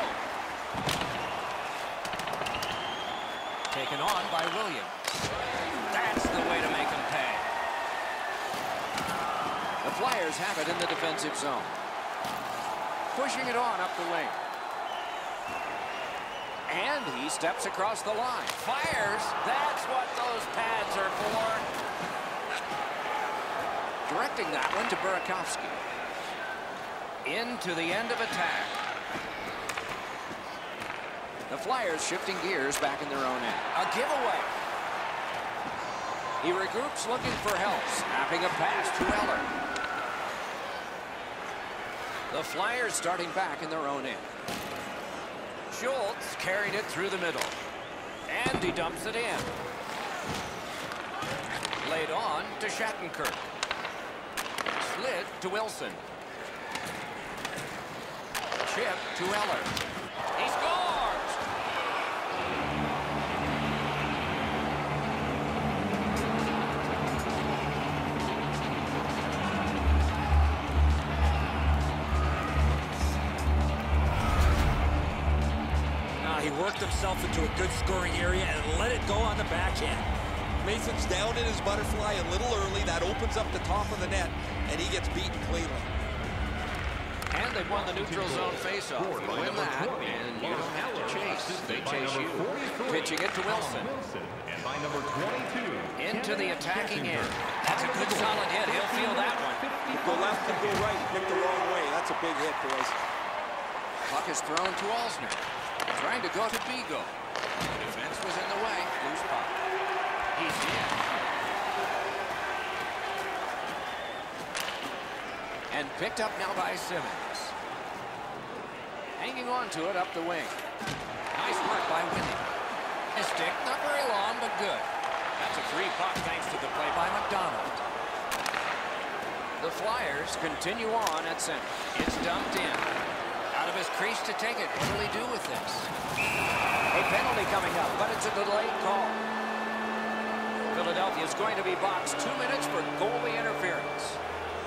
Taken on by Williams. That's the way to make him pay. The Flyers have it in the defensive zone. Pushing it on up the wing. And he steps across the line. Fires. That's what those pads are for. Directing that one to Burakovsky. Into the end of attack. The Flyers shifting gears back in their own end. A giveaway. He regroups looking for help. Snapping a pass to Eller. The Flyers starting back in their own end. Schultz carried it through the middle. And he dumps it in. Laid on to Shattenkirk. Slid to Wilson. Chip to Eller. He scores! worked himself into a good scoring area and let it go on the backhand. Mason's down in his butterfly a little early. That opens up the top of the net, and he gets beaten cleanly. And they've won the neutral zone faceoff. You win that, and you don't have to chase. They chase you. Pitching it to Wilson. And by number twenty-two, into the attacking end. That's a good solid hit. He'll feel that one. Go left and go right. Pick the wrong way. That's a big hit, boys. Puck is thrown to Alsner. Trying to go to Bigo. The defense was in the way. Loose puck. He's in. And picked up now by Simmons. Hanging on to it up the wing. Nice work by Winnie. His stick, not very long, but good. That's a free puck thanks to the play by McDonald. The Flyers continue on at center. It's dumped in. Out of his crease to take it. What will he do with this? A penalty coming up, but it's a delayed call. Philadelphia is going to be boxed two minutes for goalie interference.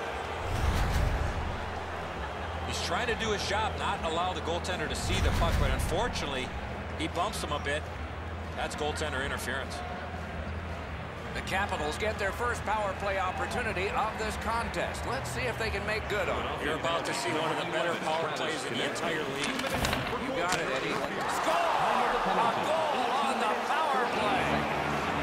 He's trying to do his job, not allow the goaltender to see the puck, but unfortunately, he bumps him a bit. That's goaltender interference. The Capitals get their first power play opportunity of this contest. Let's see if they can make good on it. You're about to see one of the better power plays in the entire league. You got it, Eddie. Score! A goal on the power play.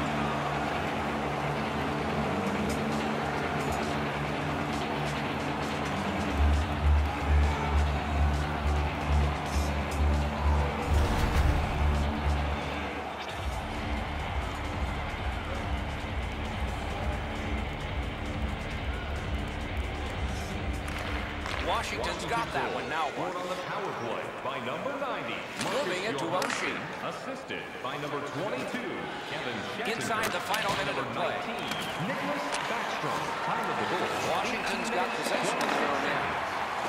Washington's got that one now. One on the power play by number ninety. Moving it to Oshie. Assisted by number twenty-two, Kevin Shattenkirk. Inside the final minute of play. Nicholas Backstrom. Time of the goal. Washington's got possession of their own end.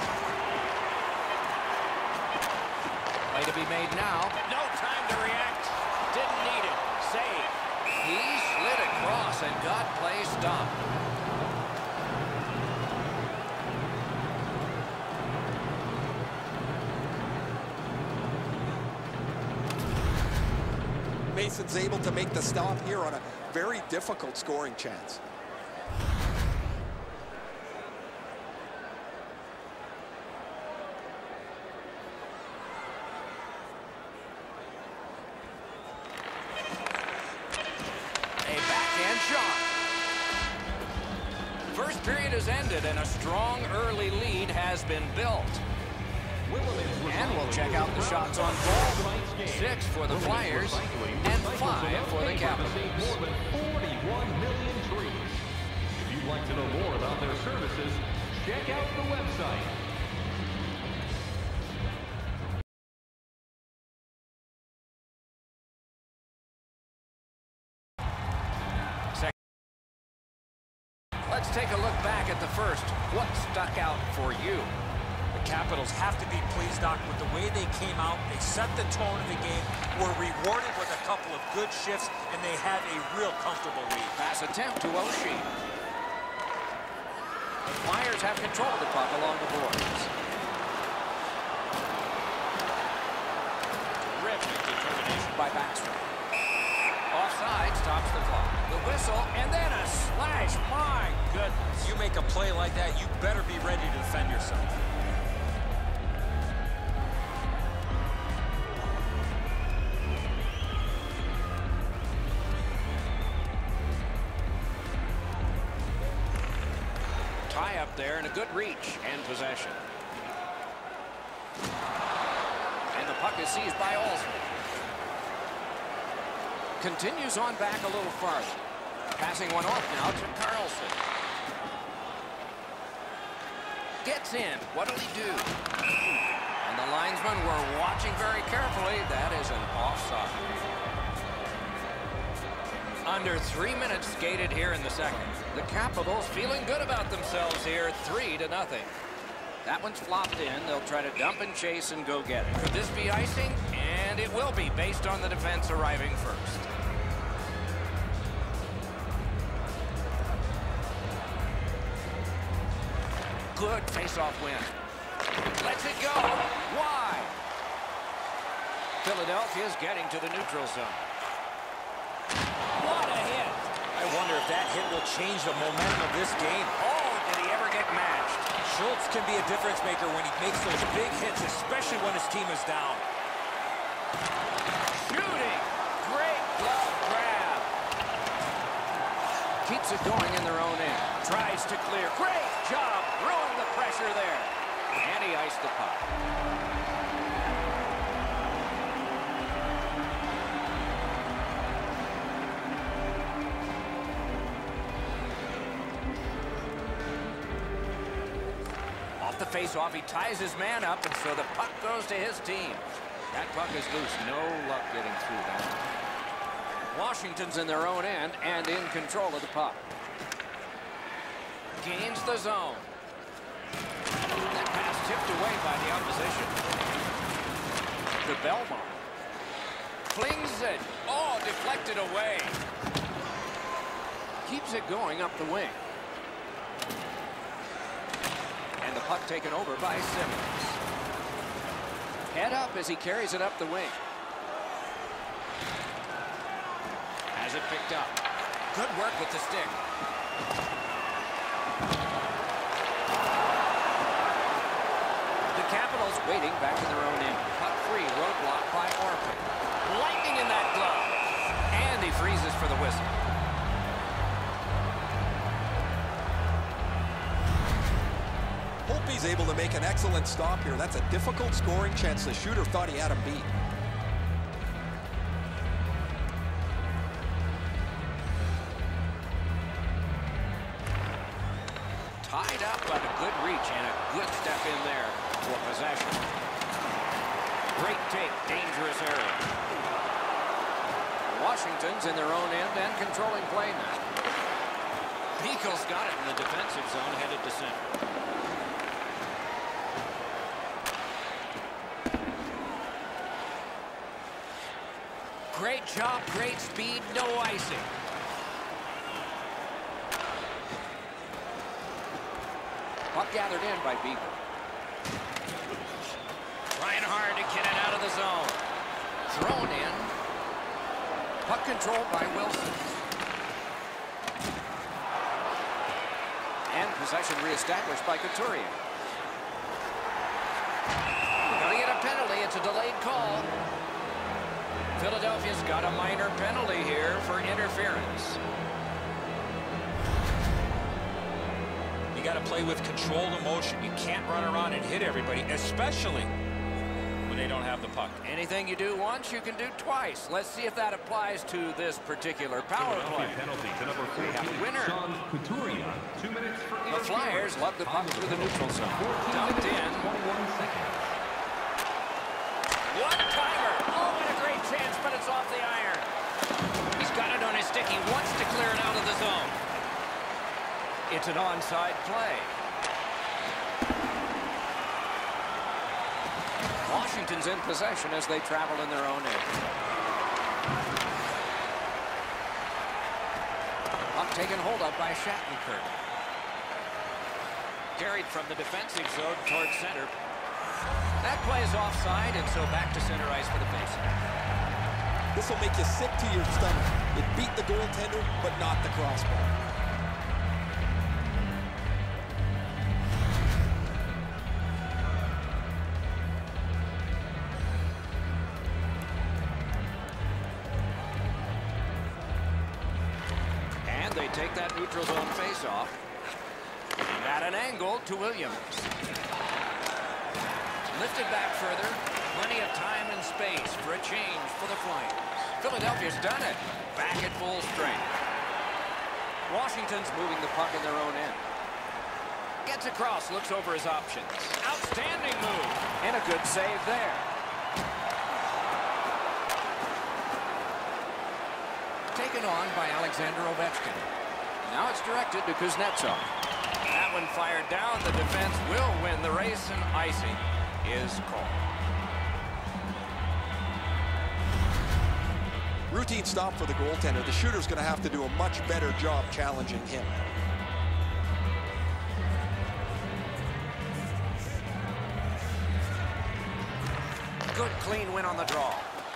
Play to be made now. No time to react. Didn't need it. Save. He slid across and got play stopped. Mason's able to make the stop here on a very difficult scoring chance. A backhand shot. First period has ended and a strong early lead has been built. And we'll check out the shots on goal. Six for the Flyers and five for the Capitals. More than forty-one million trees. If you'd like to know more about their services, check out the website. Let's take a look back at the first. What stuck out for you? The Capitals have to be pleased, Doc, with the way they came out. They set the tone of the game, were rewarded with a couple of good shifts, and they have a real comfortable lead. Pass attempt to Oshie. The Flyers have control of the puck along the boards. Terrific determination by Backstrom. Offside stops the clock. The whistle, and then a slash. My goodness. You make a play like that, you better be ready to defend yourself. Tie up there and a good reach and possession. And the puck is seized by Alsner. Continues on back a little farther. Passing one off now to Carlson. Gets in. What'll he do? And the linesmen were watching very carefully. That is an offside. Under three minutes skated here in the second. The Capitals feeling good about themselves here, three to nothing. That one's flopped in. They'll try to dump and chase and go get it. Could this be icing? And it will be, based on the defense arriving first. Good face-off win. Lets it go. Why? Philadelphia's getting to the neutral zone. What a hit. I wonder if that hit will change the momentum of this game. Oh, did he ever get matched? Schultz can be a difference maker when he makes those big hits, especially when his team is down. Shooting. Great glove grab. Keeps it going in their own end. Tries to clear. Great job. Ruined the pressure there. And he iced the puck. The face-off, he ties his man up, and so the puck goes to his team. That puck is loose. No luck getting through that. Washington's in their own end and in control of the puck. Gains the zone. That pass tipped away by the opposition. To Belmont. Flings it. Oh, deflected away. Keeps it going up the wing. And the puck taken over by Simmons. Head up as he carries it up the wing. Has it picked up. Good work with the stick. The Capitals waiting back in their own end. Puck free, roadblock by Orpik. Lightning in that glove. And he freezes for the whistle. He's able to make an excellent stop here. That's a difficult scoring chance. The shooter thought he had him beat. Tied up, but a good reach and a good step in there for possession. Great take, dangerous error. Washington's in their own end and controlling play now. Beagle's got it in the defensive zone, headed to center. Great job, great speed, no icing. Puck gathered in by Beagle. Trying hard to get it out of the zone. Thrown in. Puck controlled by Wilson. And possession reestablished by Couturier. Gonna get a penalty. It's a delayed call. Philadelphia's got a minor penalty here for interference. You got to play with controlled emotion. You can't run around and hit everybody, especially when they don't have the puck. Anything you do once, you can do twice. Let's see if that applies to this particular power play. Penalty to number fourteen, winner. Sean Couturier. Two minutes for The Flyers lug the puck through the neutral zone. Dumped in. twenty-one seconds. One-timer. Oh, what a great chance, but it's off the iron. He's got it on his stick. He wants to clear it out of the zone. It's an onside play. Washington's in possession as they travel in their own end. Puck taken hold of by Shattenkirk. Carried from the defensive zone towards center. That play is offside, and so back to center ice for the faceoff. This will make you sick to your stomach. It beat the goaltender, but not the crossbar. And they take that neutral zone faceoff. At an angle to Williams. Lifted back further. Plenty of time and space for a change for the Flyers. Philadelphia's done it. Back at full strength. Washington's moving the puck in their own end. Gets across, looks over his options. Outstanding move. And a good save there. Taken on by Alexander Ovechkin. Now it's directed to Kuznetsov. That one fired down. The defense will win the race, and icing is called. Routine stop for the goaltender. The shooter's going to have to do a much better job challenging him. Good clean win on the draw.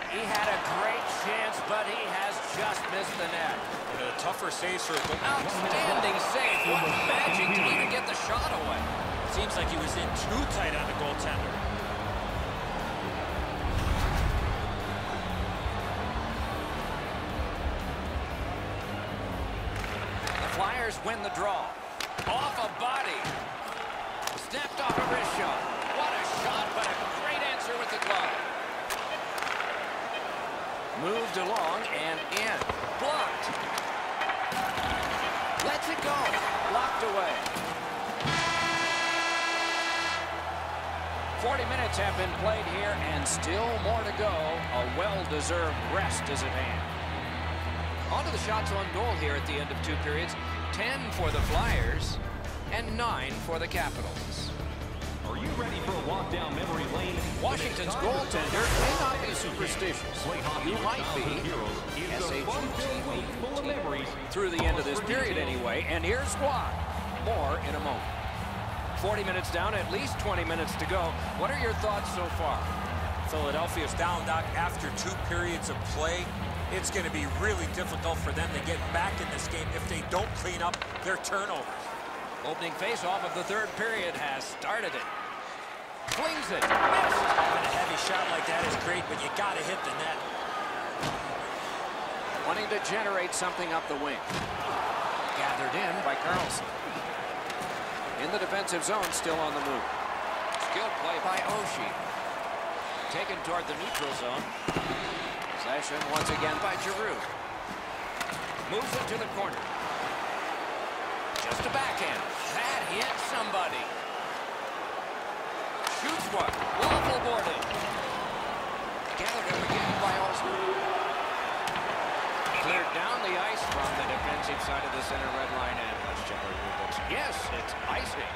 He had a great chance, but he has just missed the net. One of the tougher saves for a goal. Outstanding save. What magic to even get the shot away. Seems like he was in too tight on the goaltender. The Flyers win the draw. Off a body. Snapped off a wrist shot. What a shot, but a great answer with the glove. Moved along and in. Blocked. Lets it go. Blocked away. forty minutes have been played here and still more to go. A well-deserved rest is at hand. On to the shots on goal here at the end of two periods. ten for the Flyers and nine for the Capitals. Are you ready for a walk down memory lane? Washington's goaltender may not be superstitious. You might be. S H U T E. Through the end of this period anyway, and here's why. More in a moment. forty minutes down, at least twenty minutes to go. What are your thoughts so far? Philadelphia's down, Doc, after two periods of play. It's going to be really difficult for them to get back in this game if they don't clean up their turnovers. Opening face-off of the third period has started it. Flings it. Missed. Having a heavy shot like that is great, but you got to hit the net. Wanting to generate something up the wing. Gathered in by Carlson. In the defensive zone, still on the move. Skilled play by Oshie. Taken toward the neutral zone. Possession once again by Giroux. Moves it to the corner. Just a backhand. That hit somebody. Shoots one. Waffle boarded. Gathered up again by Osman. Cleared down the ice from the defensive side of the center red line. And let's check our rule books. Yes, it's icing.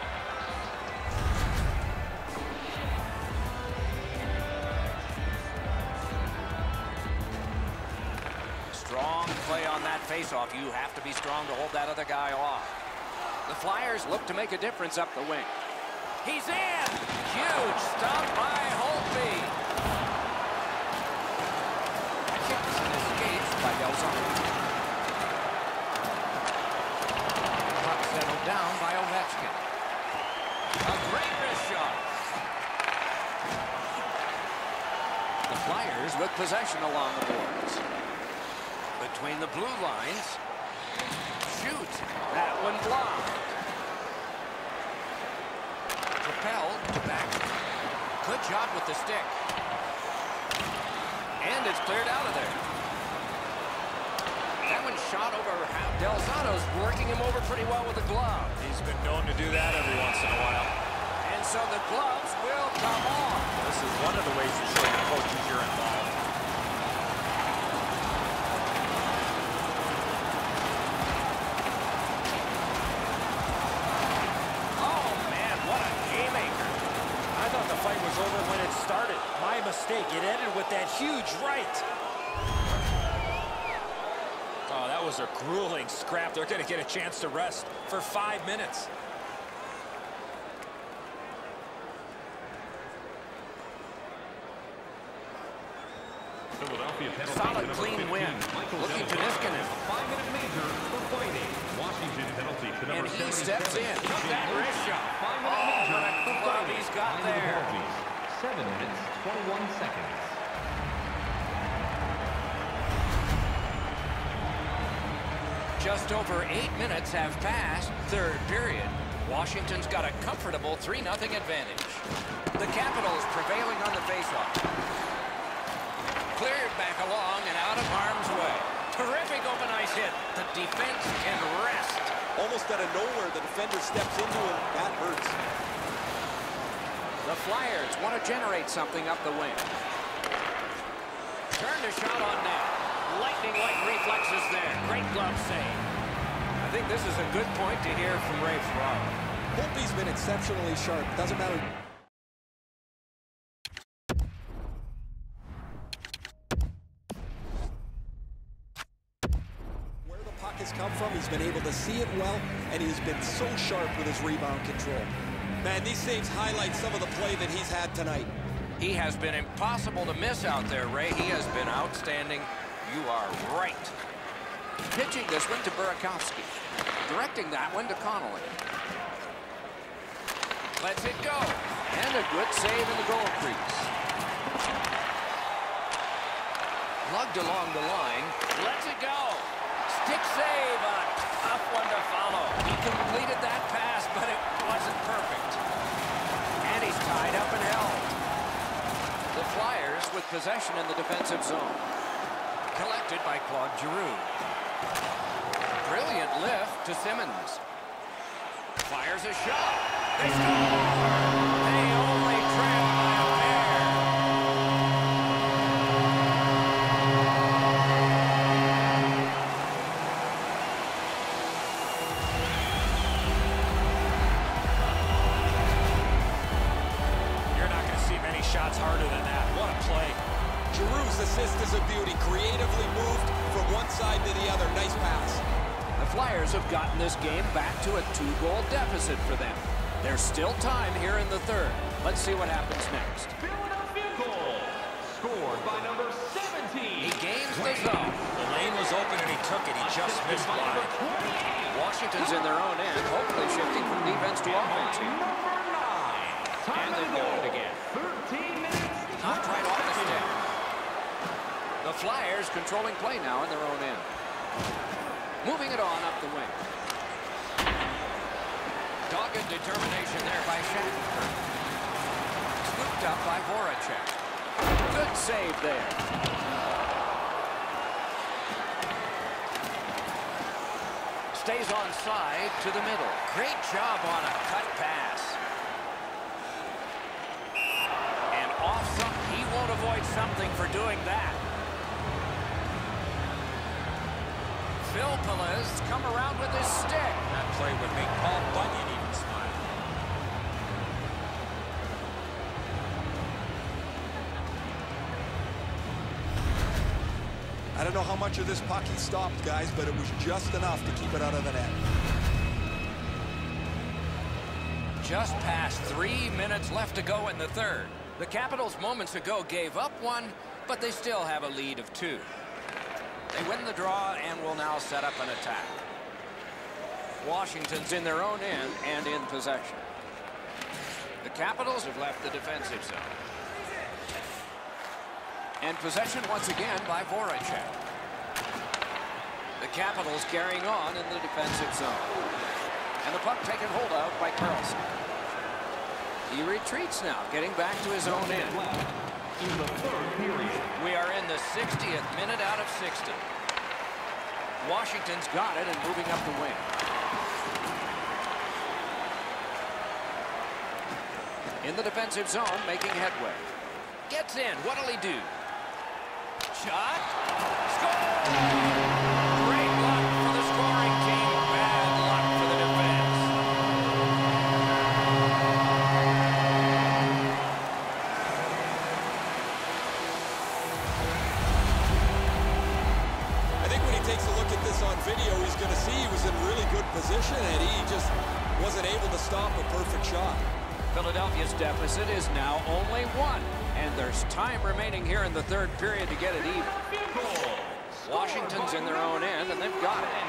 Strong play on that faceoff. You have to be strong to hold that other guy off. The Flyers look to make a difference up the wing. He's in! Huge stop by Holtby. Atkinson escapes by Delzano. Puck settled down by Ovechkin. A great wrist shot. The Flyers with possession along the boards. Between the blue lines. Shoot. That one blocked. Propelled to back. Good job with the stick. And it's cleared out of there. That one shot over. Delzano's working him over pretty well with the glove. He's been known to do that every once in a while. And so the gloves will come off. This is one of the ways to show your coaches you're involved. Over when it started. My mistake. It ended with that huge right. Oh, that was a grueling scrap. They're going to get a chance to rest for five minutes. Philadelphia penalty. Solid, clean win. Looking to Niskanen. Five-minute major for fighting. Washington penalty to number And he steps in. Took that wrist shot. Oh, what a glove he's got there. Seven minutes, twenty-one seconds. Just over eight minutes have passed. Third period. Washington's got a comfortable three nothing advantage. The Capitals prevailing on the faceoff. Cleared back along and out of harm's way. Terrific open ice hit. The defense can rest. Almost out of nowhere, the defender steps into him. That hurts. The Flyers want to generate something up the wing. Turned a shot on net. Lightning-like reflexes there. Great glove save. I think this is a good point to hear from Ray Ferraro. Holtby's been exceptionally sharp. Doesn't matter. Where the puck has come from, he's been able to see it well, and he's been so sharp with his rebound control. Man, these saves highlight some of the play that he's had tonight. He has been impossible to miss out there, Ray. He has been outstanding. You are right. Pitching this one to Burakovsky. Directing that one to Connolly. Lets it go. And a good save in the goal crease. Lugged along the line. Lets it go. Stick save. A tough one to follow. He completed that pass, but it wasn't perfect. And he's tied up and held. The Flyers with possession in the defensive zone. Collected by Claude Giroux. Brilliant lift to Simmons. Fires a shot. They score! They only trail by a pair. You're not going to see many shots harder than that. What a play. Giroux's assist is a beauty. Creatively moved from one side to the other. Nice pass. The Flyers have gotten this game back to a two-goal deficit for them. There's still time here in the third. Let's see what happens next. Philadelphia goal. Scored by number seventeen. He gains the zone. The lane was open and he took it. He just missed wide. Washington's in their own end, hopefully shifting from defense to offense here. Number nine. And they've got it again. thirteen minutes. Knocked right off the stick. The Flyers controlling play now in their own end. Moving it on up the wing. Dogged determination there by Shattenkirk. Scooped up by Voracek. Good save there. Stays onside to the middle. Great job on a cut pass. And off some, he won't avoid something for doing that. Phil Pelez come around with his stick. That play would make Paul Bunyan even smile. I don't know how much of this puck he stopped, guys, but it was just enough to keep it out of the net. Just past three minutes left to go in the third. The Capitals moments ago gave up one, but they still have a lead of two. They win the draw and will now set up an attack. Washington's in their own end and in possession. The Capitals have left the defensive zone. And possession once again by Voracek. The Capitals carrying on in the defensive zone. And the puck taken hold of by Carlson. He retreats now, getting back to his own end. In the third period. We are in the sixtieth minute out of sixty. Washington's got it and moving up the wing. In the defensive zone, making headway. Gets in. What'll he do? Shot. Score! Great luck for the scoring team. Bad luck for the defense. I think when he takes a look at this on video, he's going to see he was in really good position and he just wasn't able to stop a perfect shot. Philadelphia's deficit is now only one, and there's time remaining here in the third period to get it even. Washington's in their own end, and they've got it.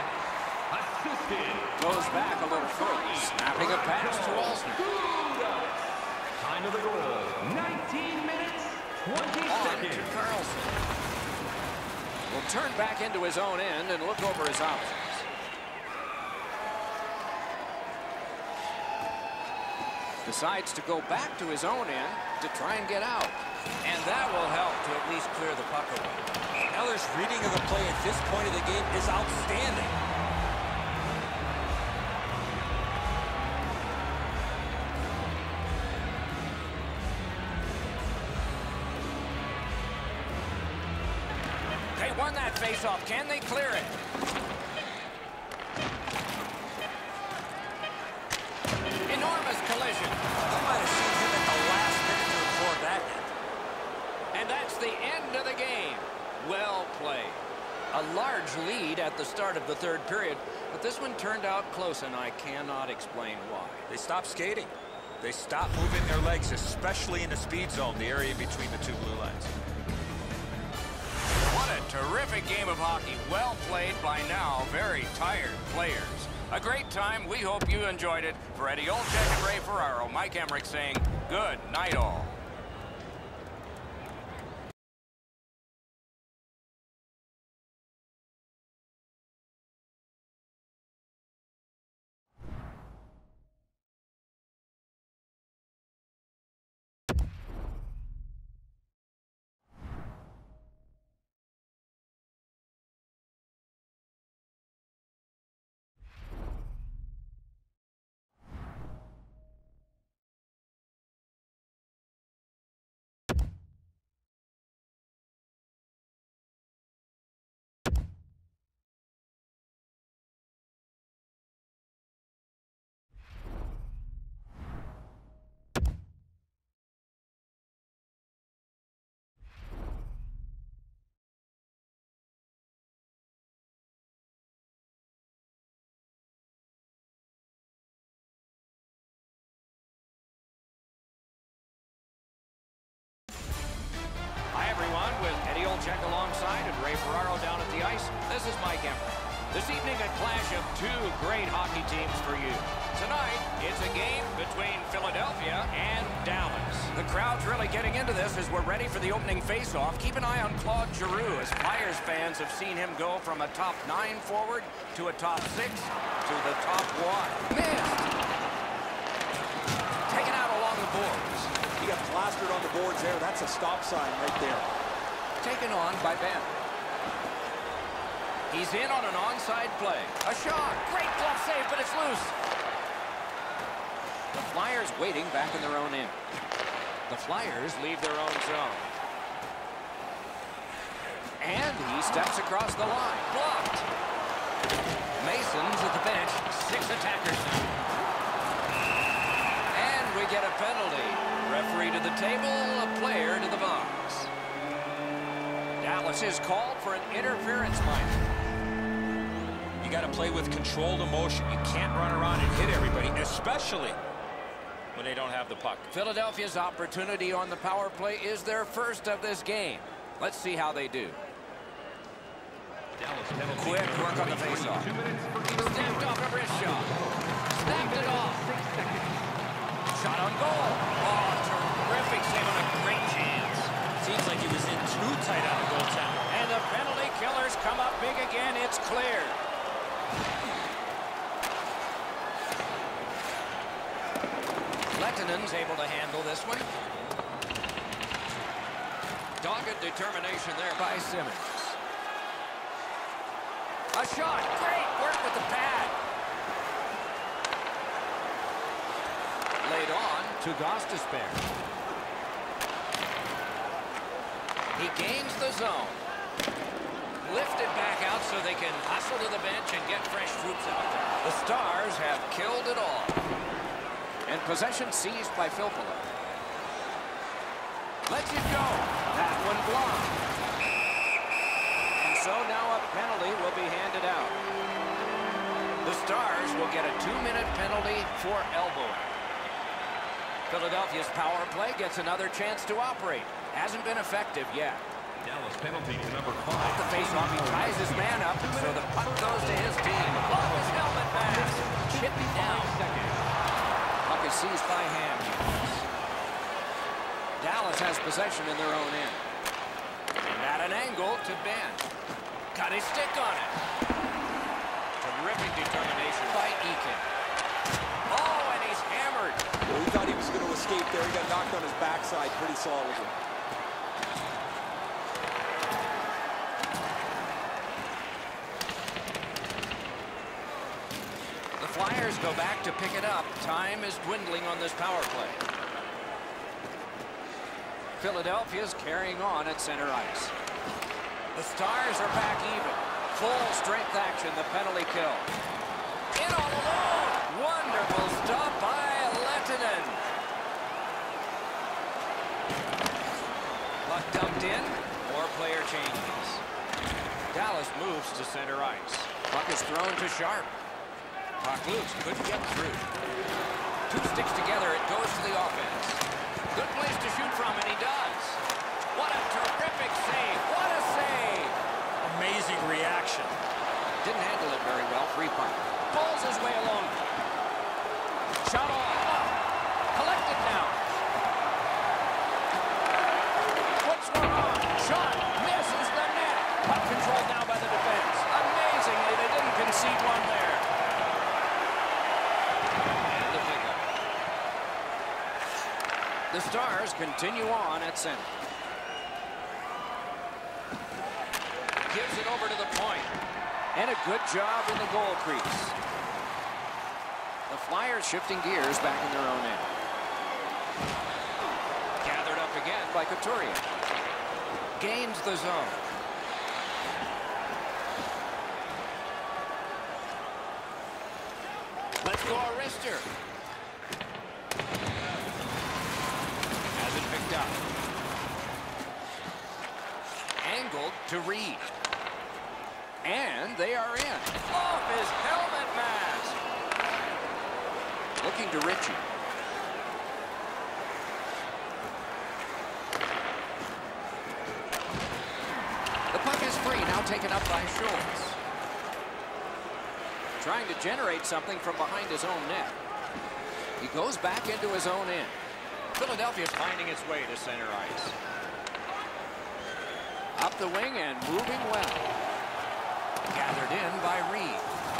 Goes back a little further, snapping a pass to Alsner. Time of the goal, nineteen minutes, twenty On seconds. to Carlson. Will turn back into his own end and look over his options. Decides to go back to his own end to try and get out. And that will help to at least clear the puck away. Eller's reading of the play at this point of the game is outstanding. They won that faceoff. Can they clear it? Enormous collision. I might have seen him at the last minute to record that hit. And that's the end of the game. Well played. A large lead at the start of the third period, but this one turned out close, and I cannot explain why. They stopped skating. They stop moving their legs, especially in the speed zone, the area between the two blue lines. What a terrific game of hockey. Well played by now. Very tired players. A great time. We hope you enjoyed it. For Eddie Olczyk and Ray Ferraro, Mike Emmerich saying good night all. Check alongside and Ray Ferraro down at the ice. This is Mike Emmerich. This evening, a clash of two great hockey teams for you. Tonight, it's a game between Philadelphia and Dallas. The crowd's really getting into this as we're ready for the opening face-off. Keep an eye on Claude Giroux, as Flyers fans have seen him go from a top nine forward to a top six to the top one. Missed! Taken out along the boards. He got plastered on the boards there. That's a stop sign right there. Taken on by Ben. He's in on an onside play. A shot. Great glove save, but it's loose. The Flyers waiting back in their own end. The Flyers leave their own zone. And he steps across the line. Blocked. Mason's at the bench. Six attackers now. And we get a penalty. Referee to the table, a player to the box. Dallas is called for an interference minor. You got to play with controlled emotion. You can't run around and hit everybody, especially when they don't have the puck. Philadelphia's opportunity on the power play is their first of this game. Let's see how they do. Quick work on the faceoff. Snapped off a wrist shot. Snapped it off. Shot on goal. Oh, terrific save on a great chance. Seems like he was in too tight on the goaltender. And the penalty killers come up big again. It's cleared. Lettinen's able to handle this one. Dogged determination there by Simmons. A shot. Great work with the pad. Laid on to Gostisbehere. He gains the zone. Lifted back out so they can hustle to the bench and get fresh troops out there. The Stars have killed it all. And possession seized by Filppula. Lets it go. That one blocked. And so now a penalty will be handed out. The Stars will get a two-minute penalty for elbowing. Philadelphia's power play gets another chance to operate. Hasn't been effective yet. Dallas penalty to number five. Off the face-off, he ties his man up, and so the puck goes to his team. Off his helmet pass. Chipped down. Puck is seized by Ham. Dallas has possession in their own end. And at an angle to Ben. Got his stick on it. Terrific determination by Eakin. Oh, and he's hammered. Well, he thought he was going to escape there. He got knocked on his backside pretty solidly. The Flyers go back to pick it up. Time is dwindling on this power play. Philadelphia's carrying on at center ice. The Stars are back even. Full strength action, the penalty kill. In all alone. Wonderful stop by Lehtinen. Puck dumped in. More player changes. Dallas moves to center ice. Puck is thrown to Sharp. Puck loose. Couldn't get through. Two sticks together, it goes to the offense. Good place to shoot from, and he does. What a terrific save. What a save. Amazing reaction. Didn't handle it very well. Free punt. Pulls his way along. Shot off. Oh. Collected now. What's going on? Shot. Misses the net. Puck controlled now by the defense. Amazingly, they didn't concede one there. And the pickup. The Stars continue on at center. Gives it over to the point. And a good job in the goal crease. The Flyers shifting gears back in their own end. Gathered up again by Couturier. Gains the zone. Let's go, Arister. Has it picked up. Angled to Reed. And they are in. Off his helmet mask. Looking to Ritchie. The puck is free, now taken up by Schultz. Trying to generate something from behind his own net. He goes back into his own end. Philadelphia's finding its way to center ice. Up the wing and moving well. Gathered in by Reed.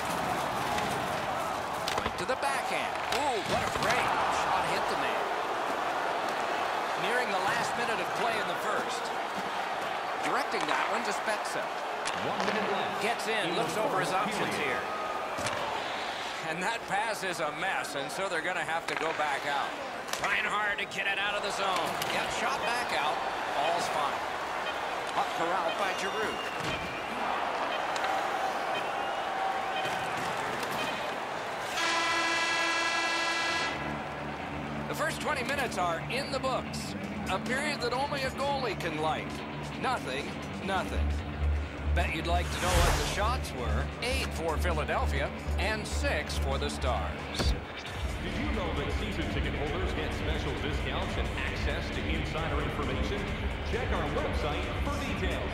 Point to the backhand. Ooh, what a break. Shot hit the man. Nearing the last minute of play in the first. Directing that one to Spezza. One minute left. Gets in, looks over his options here. And that pass is a mess, and so they're going to have to go back out. Trying hard to get it out of the zone. Yeah, shot back out. All's fine. Puck corralled by Giroux. The first twenty minutes are in the books. A period that only a goalie can light. Nothing, nothing. Bet you'd like to know what the shots were. Eight for Philadelphia and six for the Stars. Did you know that season ticket holders get special discounts and access to insider information? Check our website for details.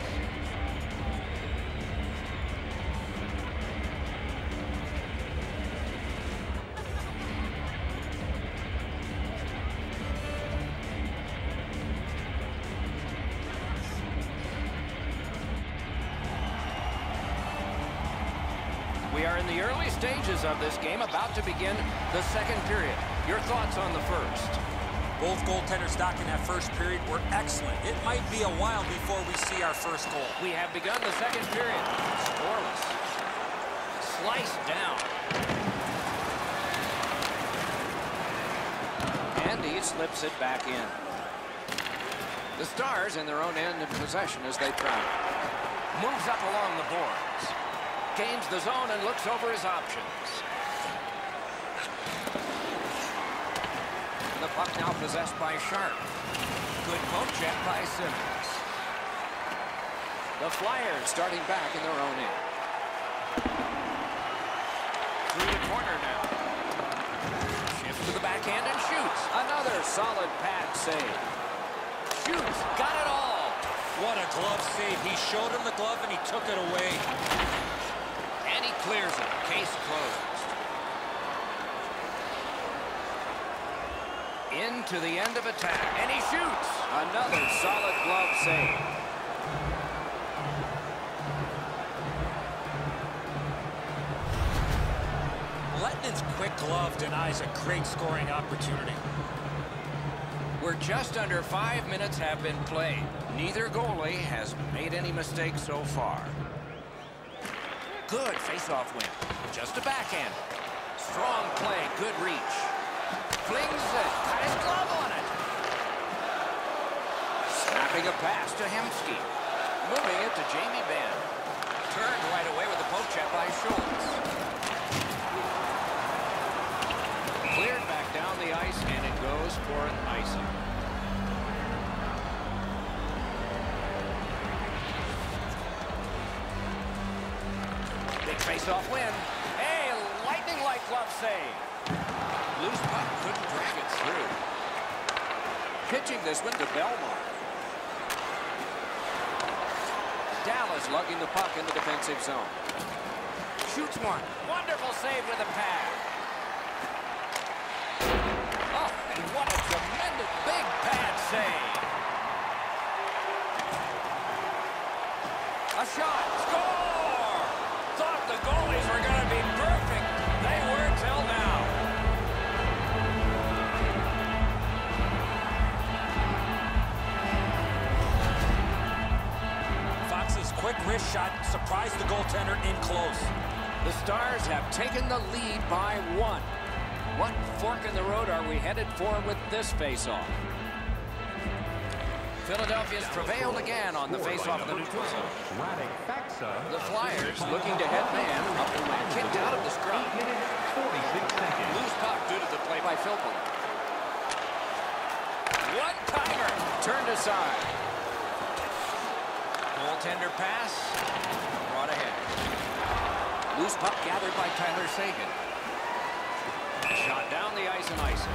We are in the early stages of this game, about to begin the second period. Your thoughts on the first? Both goaltenders stock in that first period were excellent. It might be a while before we see our first goal. We have begun the second period. Scoreless. Sliced down. And he slips it back in. The Stars in their own end of possession as they travel. Moves up along the boards. Gains the zone and looks over his options. The puck now possessed by Sharp. Good poke check by Simmons. The Flyers starting back in their own end. Through the corner now. Shifts to the backhand and shoots. Another solid pad save. Shoots. Got it all. What a glove save. He showed him the glove and he took it away. And he clears it. Case closed. Into the end of attack. And he shoots. Another solid glove save. Letnin's quick glove denies a great scoring opportunity. We're just under five minutes have been played. Neither goalie has made any mistakes so far. Good face-off win. Just a backhand. Strong play. Good reach. Flings it. Got his glove on it. Snapping a pass to Hemsky. Moving it to Jamie Benn. Turned right away with the poke check by Schultz. Cleared back down the ice, and it goes for an icing. Big face-off win. A lightning-like glove save. Loose puck, couldn't drag it through. Pitching this one to Belmont. Dallas lugging the puck in the defensive zone. Shoots one. Wonderful save with a pad. Oh, and what a tremendous big pad save. A shot. Score! Thought the goalies were going to be perfect. They were till now. Fox's quick wrist shot surprised the goaltender in close. The Stars have taken the lead by one. What fork in the road are we headed for with this face-off? Philadelphia's prevailed again on the face-off of the neutral zone. The Flyers looking to head man up the wing. Kicked out of the scrum. Loose puck due to the play by Philpott. One-timer turned aside. Goaltender pass brought ahead. Loose puck gathered by Tyler Seguin. Shot down the ice and icing.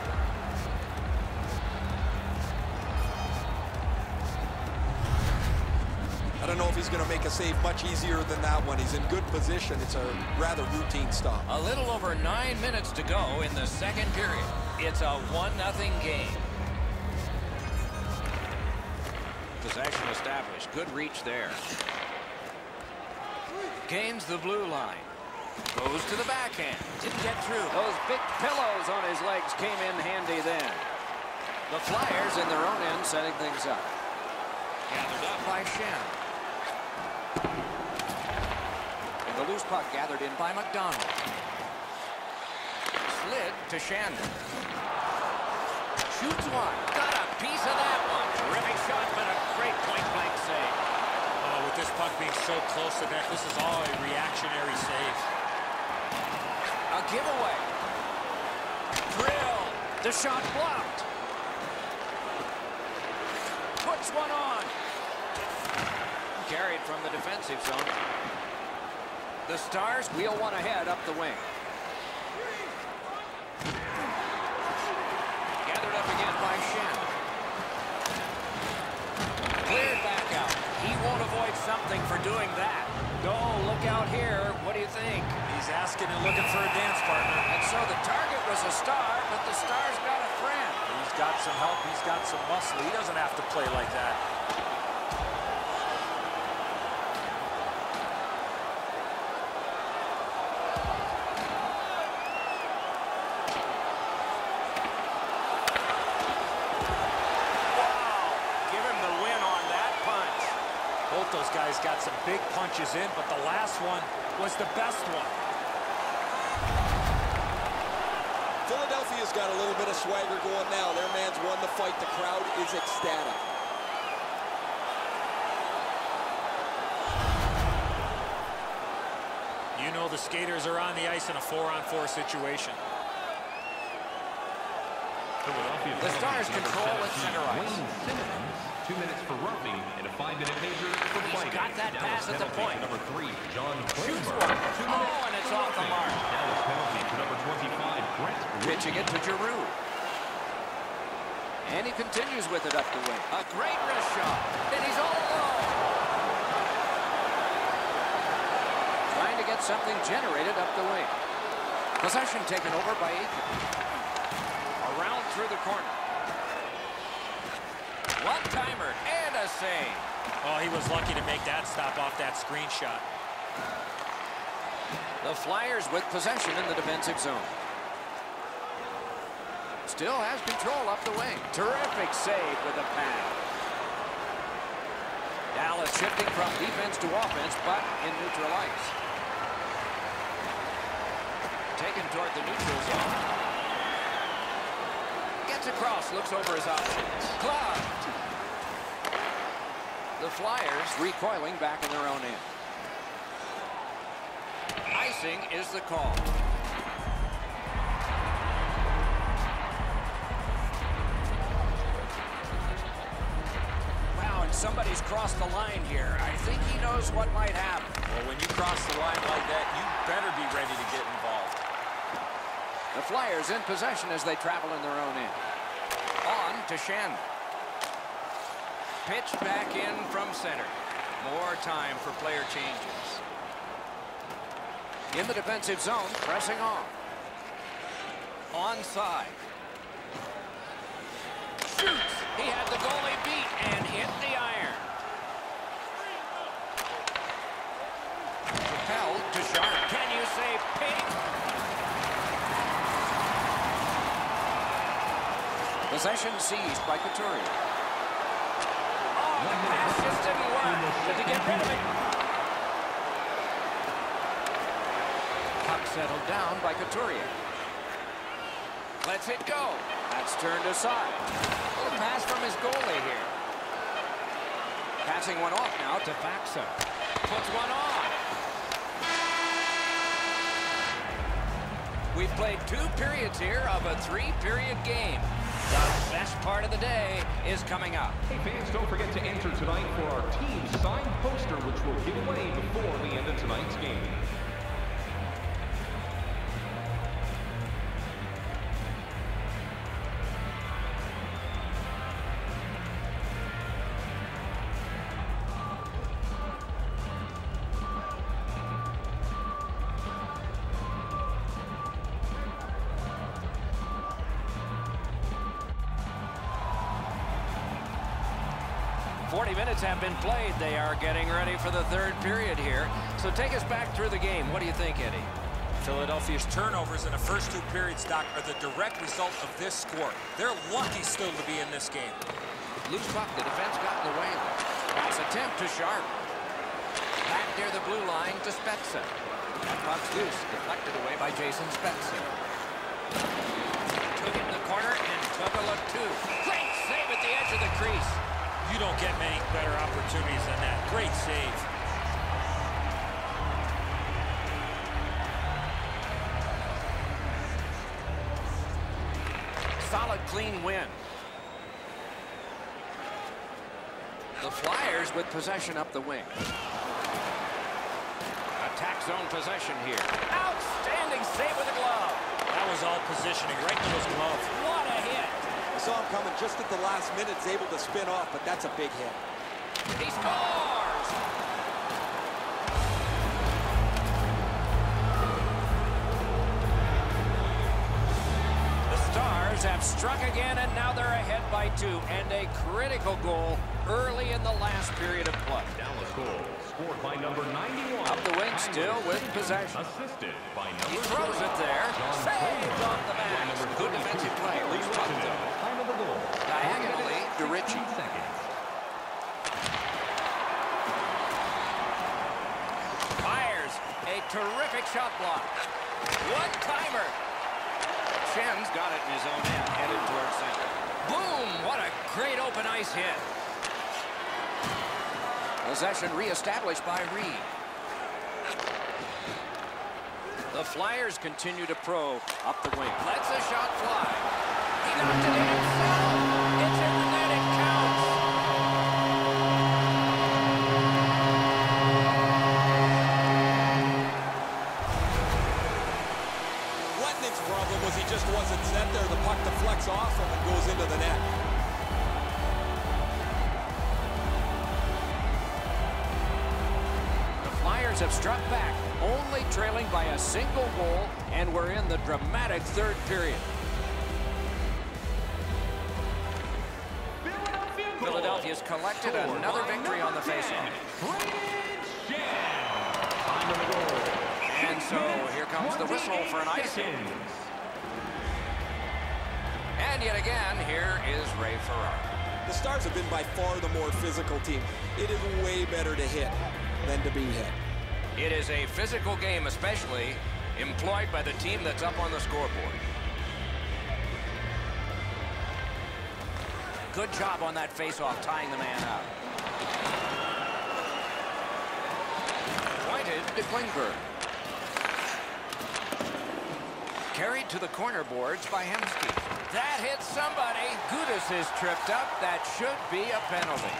I don't know if he's going to make a save much easier than that one. He's in good position. It's a rather routine stop. A little over nine minutes to go in the second period. It's a one nothing game. Possession established. Good reach there. Gains the blue line. Goes to the backhand. Didn't get through. Those big pillows on his legs came in handy then. The Flyers in their own end setting things up. Gathered up by Shen. And the loose puck gathered in by McDonald. Slid to Shandon. Shoots one. Got a piece of that one. Terrific shot, but a great point-blank save. Oh, with this puck being so close to net, this is all a reactionary save. A giveaway. Drill. The shot blocked. Puts one on. Carried from the defensive zone. The Stars wheel one ahead up the wing. Gathered up again by Shen. Cleared back out. He won't avoid something for doing that. Oh, look out here. What do you think? He's asking and looking for a dance partner. And so the target was a Star, but the Star's got a friend. He's got some help. He's got some muscle. He doesn't have to play like that. Those guys got some big punches in, but the last one was the best one. Philadelphia's got a little bit of swagger going now. Their man's won the fight. The crowd is ecstatic. You know the skaters are on the ice in a four-on-four situation. The Stars control at center ice. Two minutes for roughing and a five-minute major for fighting. He's got that pass at the point. Number three, John Shoots Klingberg. one. Oh, and it's off the mark. Dallas penalty to number twenty-five, Brett. Pitching it to Giroux. And he continues with it up the wing. A great wrist shot. And he's all alone. Trying to get something generated up the wing. Possession taken over by Aiken. Around through the corner. One-timer and a save. Oh, he was lucky to make that stop off that screen shot. The Flyers with possession in the defensive zone. Still has control up the wing. Terrific save with a pad. Dallas shifting from defense to offense, but in neutral ice. Taken toward the neutral zone. Gets across, looks over his options. Clogged. The Flyers recoiling back in their own end. Icing is the call. Wow, and somebody's crossed the line here. I think he knows what might happen. Well, when you cross the line like that, you better be ready to get involved. The Flyers in possession as they travel in their own end. On to Schenn. Pitched back in from center. More time for player changes. In the defensive zone, pressing on. Onside. Shoots. He had the goalie beat and hit the iron. Propelled to Sharp. Can you say pink? Possession seized by Couturier. Oh, the pass just didn't work. Did he get rid of it? Puck settled down by Couturier. Lets it go. That's turned aside. A little pass from his goalie here. Passing one off now to Faksa. Puts one on. We've played two periods here of a three-period game. The best part of the day is coming up. Hey fans, don't forget to enter tonight for our team signed poster, which we'll give away before the end of tonight's game. forty minutes have been played. They are getting ready for the third period here. So take us back through the game. What do you think, Eddie? Philadelphia's turnovers in the first two periods, Doc, are the direct result of this score. They're lucky still to be in this game. Loose puck. The defense got in the way of it. Pass attempt to Sharp. Back near the blue line to Spezza. That puck's loose. Deflected away by Jason Spezza. Took it in the corner and took a look too. Great save at the edge of the crease. You don't get many better opportunities than that. Great save. Solid, clean win. The Flyers with possession up the wing. Attack zone possession here. Outstanding save with a glove. That was all positioning right into his glove. What a hit. I saw him coming just at the last minute, is able to spin off, but that's a big hit. He scores! The Stars have struck again, and now they're ahead by two. And a critical goal early in the last period of play. Dallas goal scored by number ninety-one. Up the wing, still with possession. Assisted by number He throws it there. Saved off the max. Good defensive play. Loose puck though. Time of the goal. Diagonally to Ritchie. Seconds. Fires a terrific shot block. One-timer. Schenn's got it in his own end, headed towards center. Boom! What a great open ice hit. Possession reestablished by Reed. The Flyers continue to probe up the wing. Lets a shot fly. He knocked it in himself. It's in the net. It counts. Letning's problem was he just wasn't set there. The puck deflects off him and goes into the net. Flyers have struck back, only trailing by a single goal, and we're in the dramatic third period. Philadelphia's collected another victory on the faceoff. And so here comes the whistle for an icing. And yet again, here is Ray Ferraro. The Stars have been by far the more physical team. It is way better to hit than to be hit. It is a physical game, especially employed by the team that's up on the scoreboard. Good job on that faceoff, tying the man up. Pointed to Klingberg. Carried to the corner boards by Hemsky. That hits somebody. Gudas is tripped up. That should be a penalty.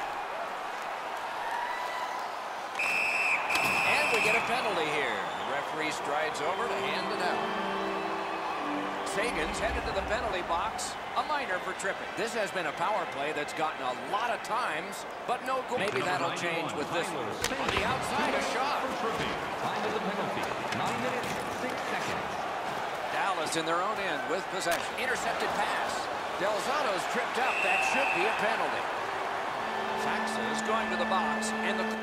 And we get a penalty here. The referee referee strides over to hand it out. Sagan's headed to the penalty box. A minor for tripping. This has been a power play that's gotten a lot of times, but no goal. Maybe that'll change with this one. On the outside, a shot. Time of the penalty, nine minutes, six seconds. Dallas in their own end with possession. Intercepted pass. Delzado's tripped up. That should be a penalty. Saxa is going to the box, and the...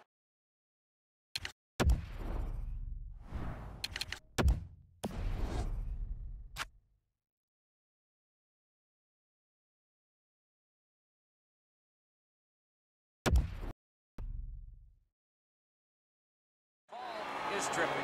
is tripping.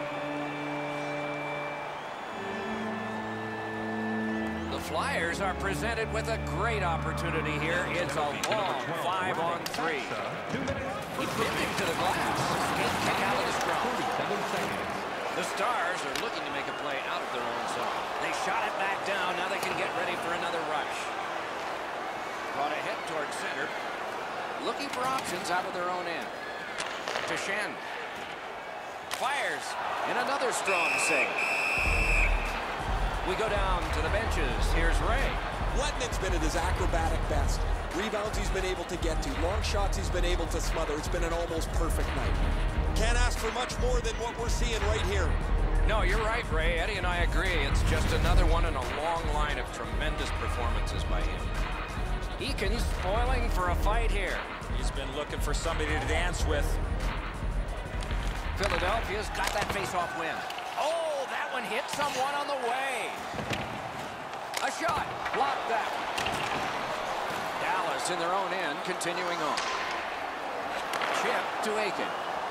The Flyers are presented with a great opportunity here. It's a long five on three. He pinned him to the glass. Skate kick out of the scrum. The Stars are looking to make a play out of their own zone. They shot it back down. Now they can get ready for another rush. Brought ahead towards center. Looking for options out of their own end. To Shen. Fires, and another strong save. We go down to the benches. Here's Ray. Letman's been at his acrobatic best. Rebounds he's been able to get to. Long shots he's been able to smother. It's been an almost perfect night. Can't ask for much more than what we're seeing right here. No, you're right, Ray. Eddie and I agree. It's just another one in a long line of tremendous performances by him. Eakins spoiling for a fight here. He's been looking for somebody to dance with. Philadelphia's got that face-off win. Oh, that one hit someone on the way. A shot. Blocked that. Dallas in their own end, continuing on. Chip to Aiken.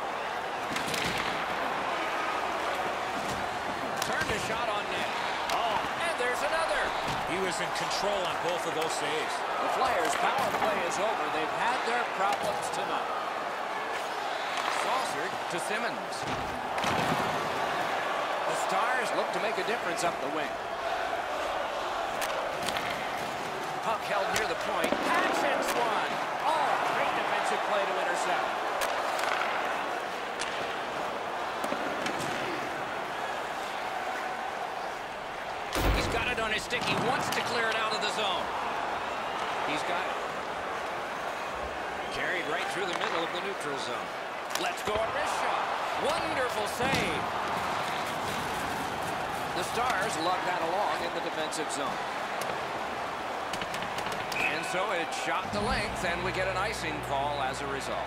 Turned a shot on net. Oh, and there's another. He was in control on both of those saves. The Flyers' power play is over. They've had their problems tonight. To Simmons. The Stars look to make a difference up the wing. Puck held near the point. Paxton's one. Oh, great defensive play to intercept. He's got it on his stick. He wants to clear it out of the zone. He's got it. Carried right through the middle of the neutral zone. Let's go, a wrist shot. Wonderful save. The Stars lug that along in the defensive zone. And so it shot the length, and we get an icing call as a result.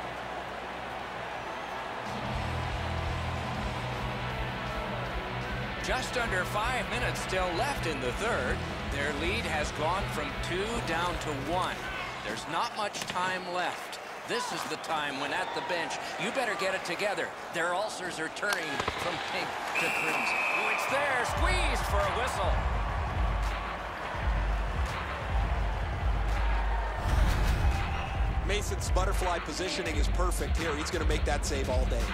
Just under five minutes still left in the third. Their lead has gone from two down to one. There's not much time left. This is the time when at the bench, you better get it together. Their ulcers are turning from pink to crimson. Oh, it's there, squeezed for a whistle. Mason's butterfly positioning is perfect here. He's going to make that save all day.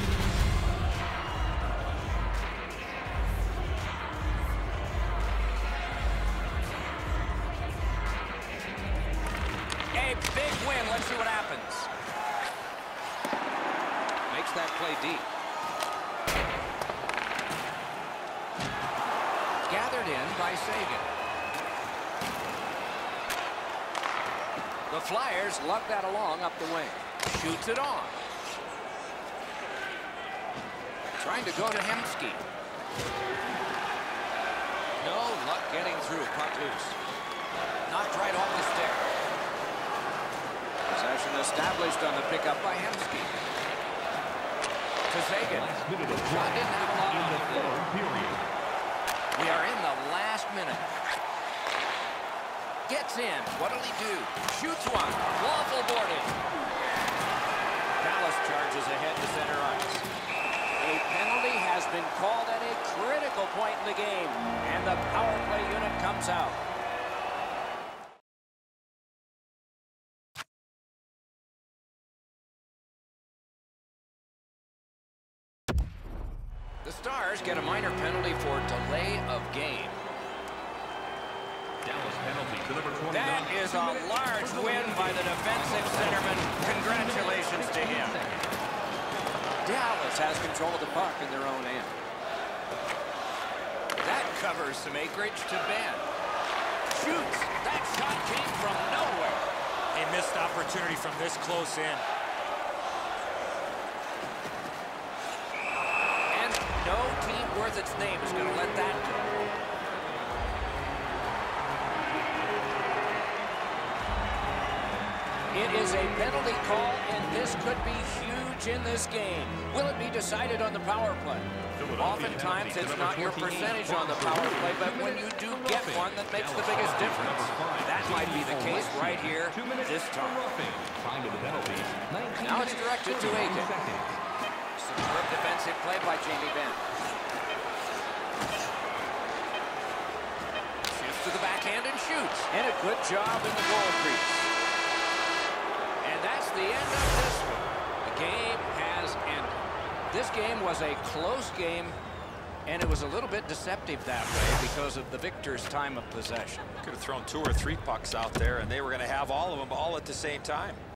Big win. Let's see what happens. Makes that play deep. Gathered in by Sagan. The Flyers lug that along up the wing. Shoots it on. Trying to go to Hemsky. No luck getting through. Puck loose. Knocked right off the stick. Possession established on the pickup by Hemsky. To Sagan. Shot didn't have a lot on the third period. We are in the last minute. Gets in. What'll he do? Shoots one. Waffle boarded. Dallas charges ahead to center ice. A penalty has been called at a critical point in the game, and the power play unit comes out. The Stars get a minor penalty for delay of game. Dallas penalty to number twenty-nine. That is a large win by the defensive centerman. Congratulations to him. Dallas has control of the puck in their own end. That covers some acreage to Ben. Shoots. That shot came from nowhere. A missed opportunity from this close in. And no team worth its name is going to let that go. It is a penalty call, and this could be huge in this game. Will it be decided on the power play? Oftentimes, it's not your percentage on the power play, but when you do get one, that makes the biggest difference. That might be the case right here this time. Now it's directed to Aiken. Superb defensive play by Jamie Benn. Shifts to the backhand and shoots. And a good job in the goal crease. And that's the end of this one. The game has ended. This game was a close game, and it was a little bit deceptive that way because of the victor's time of possession. Could have thrown two or three pucks out there, and they were going to have all of them all at the same time.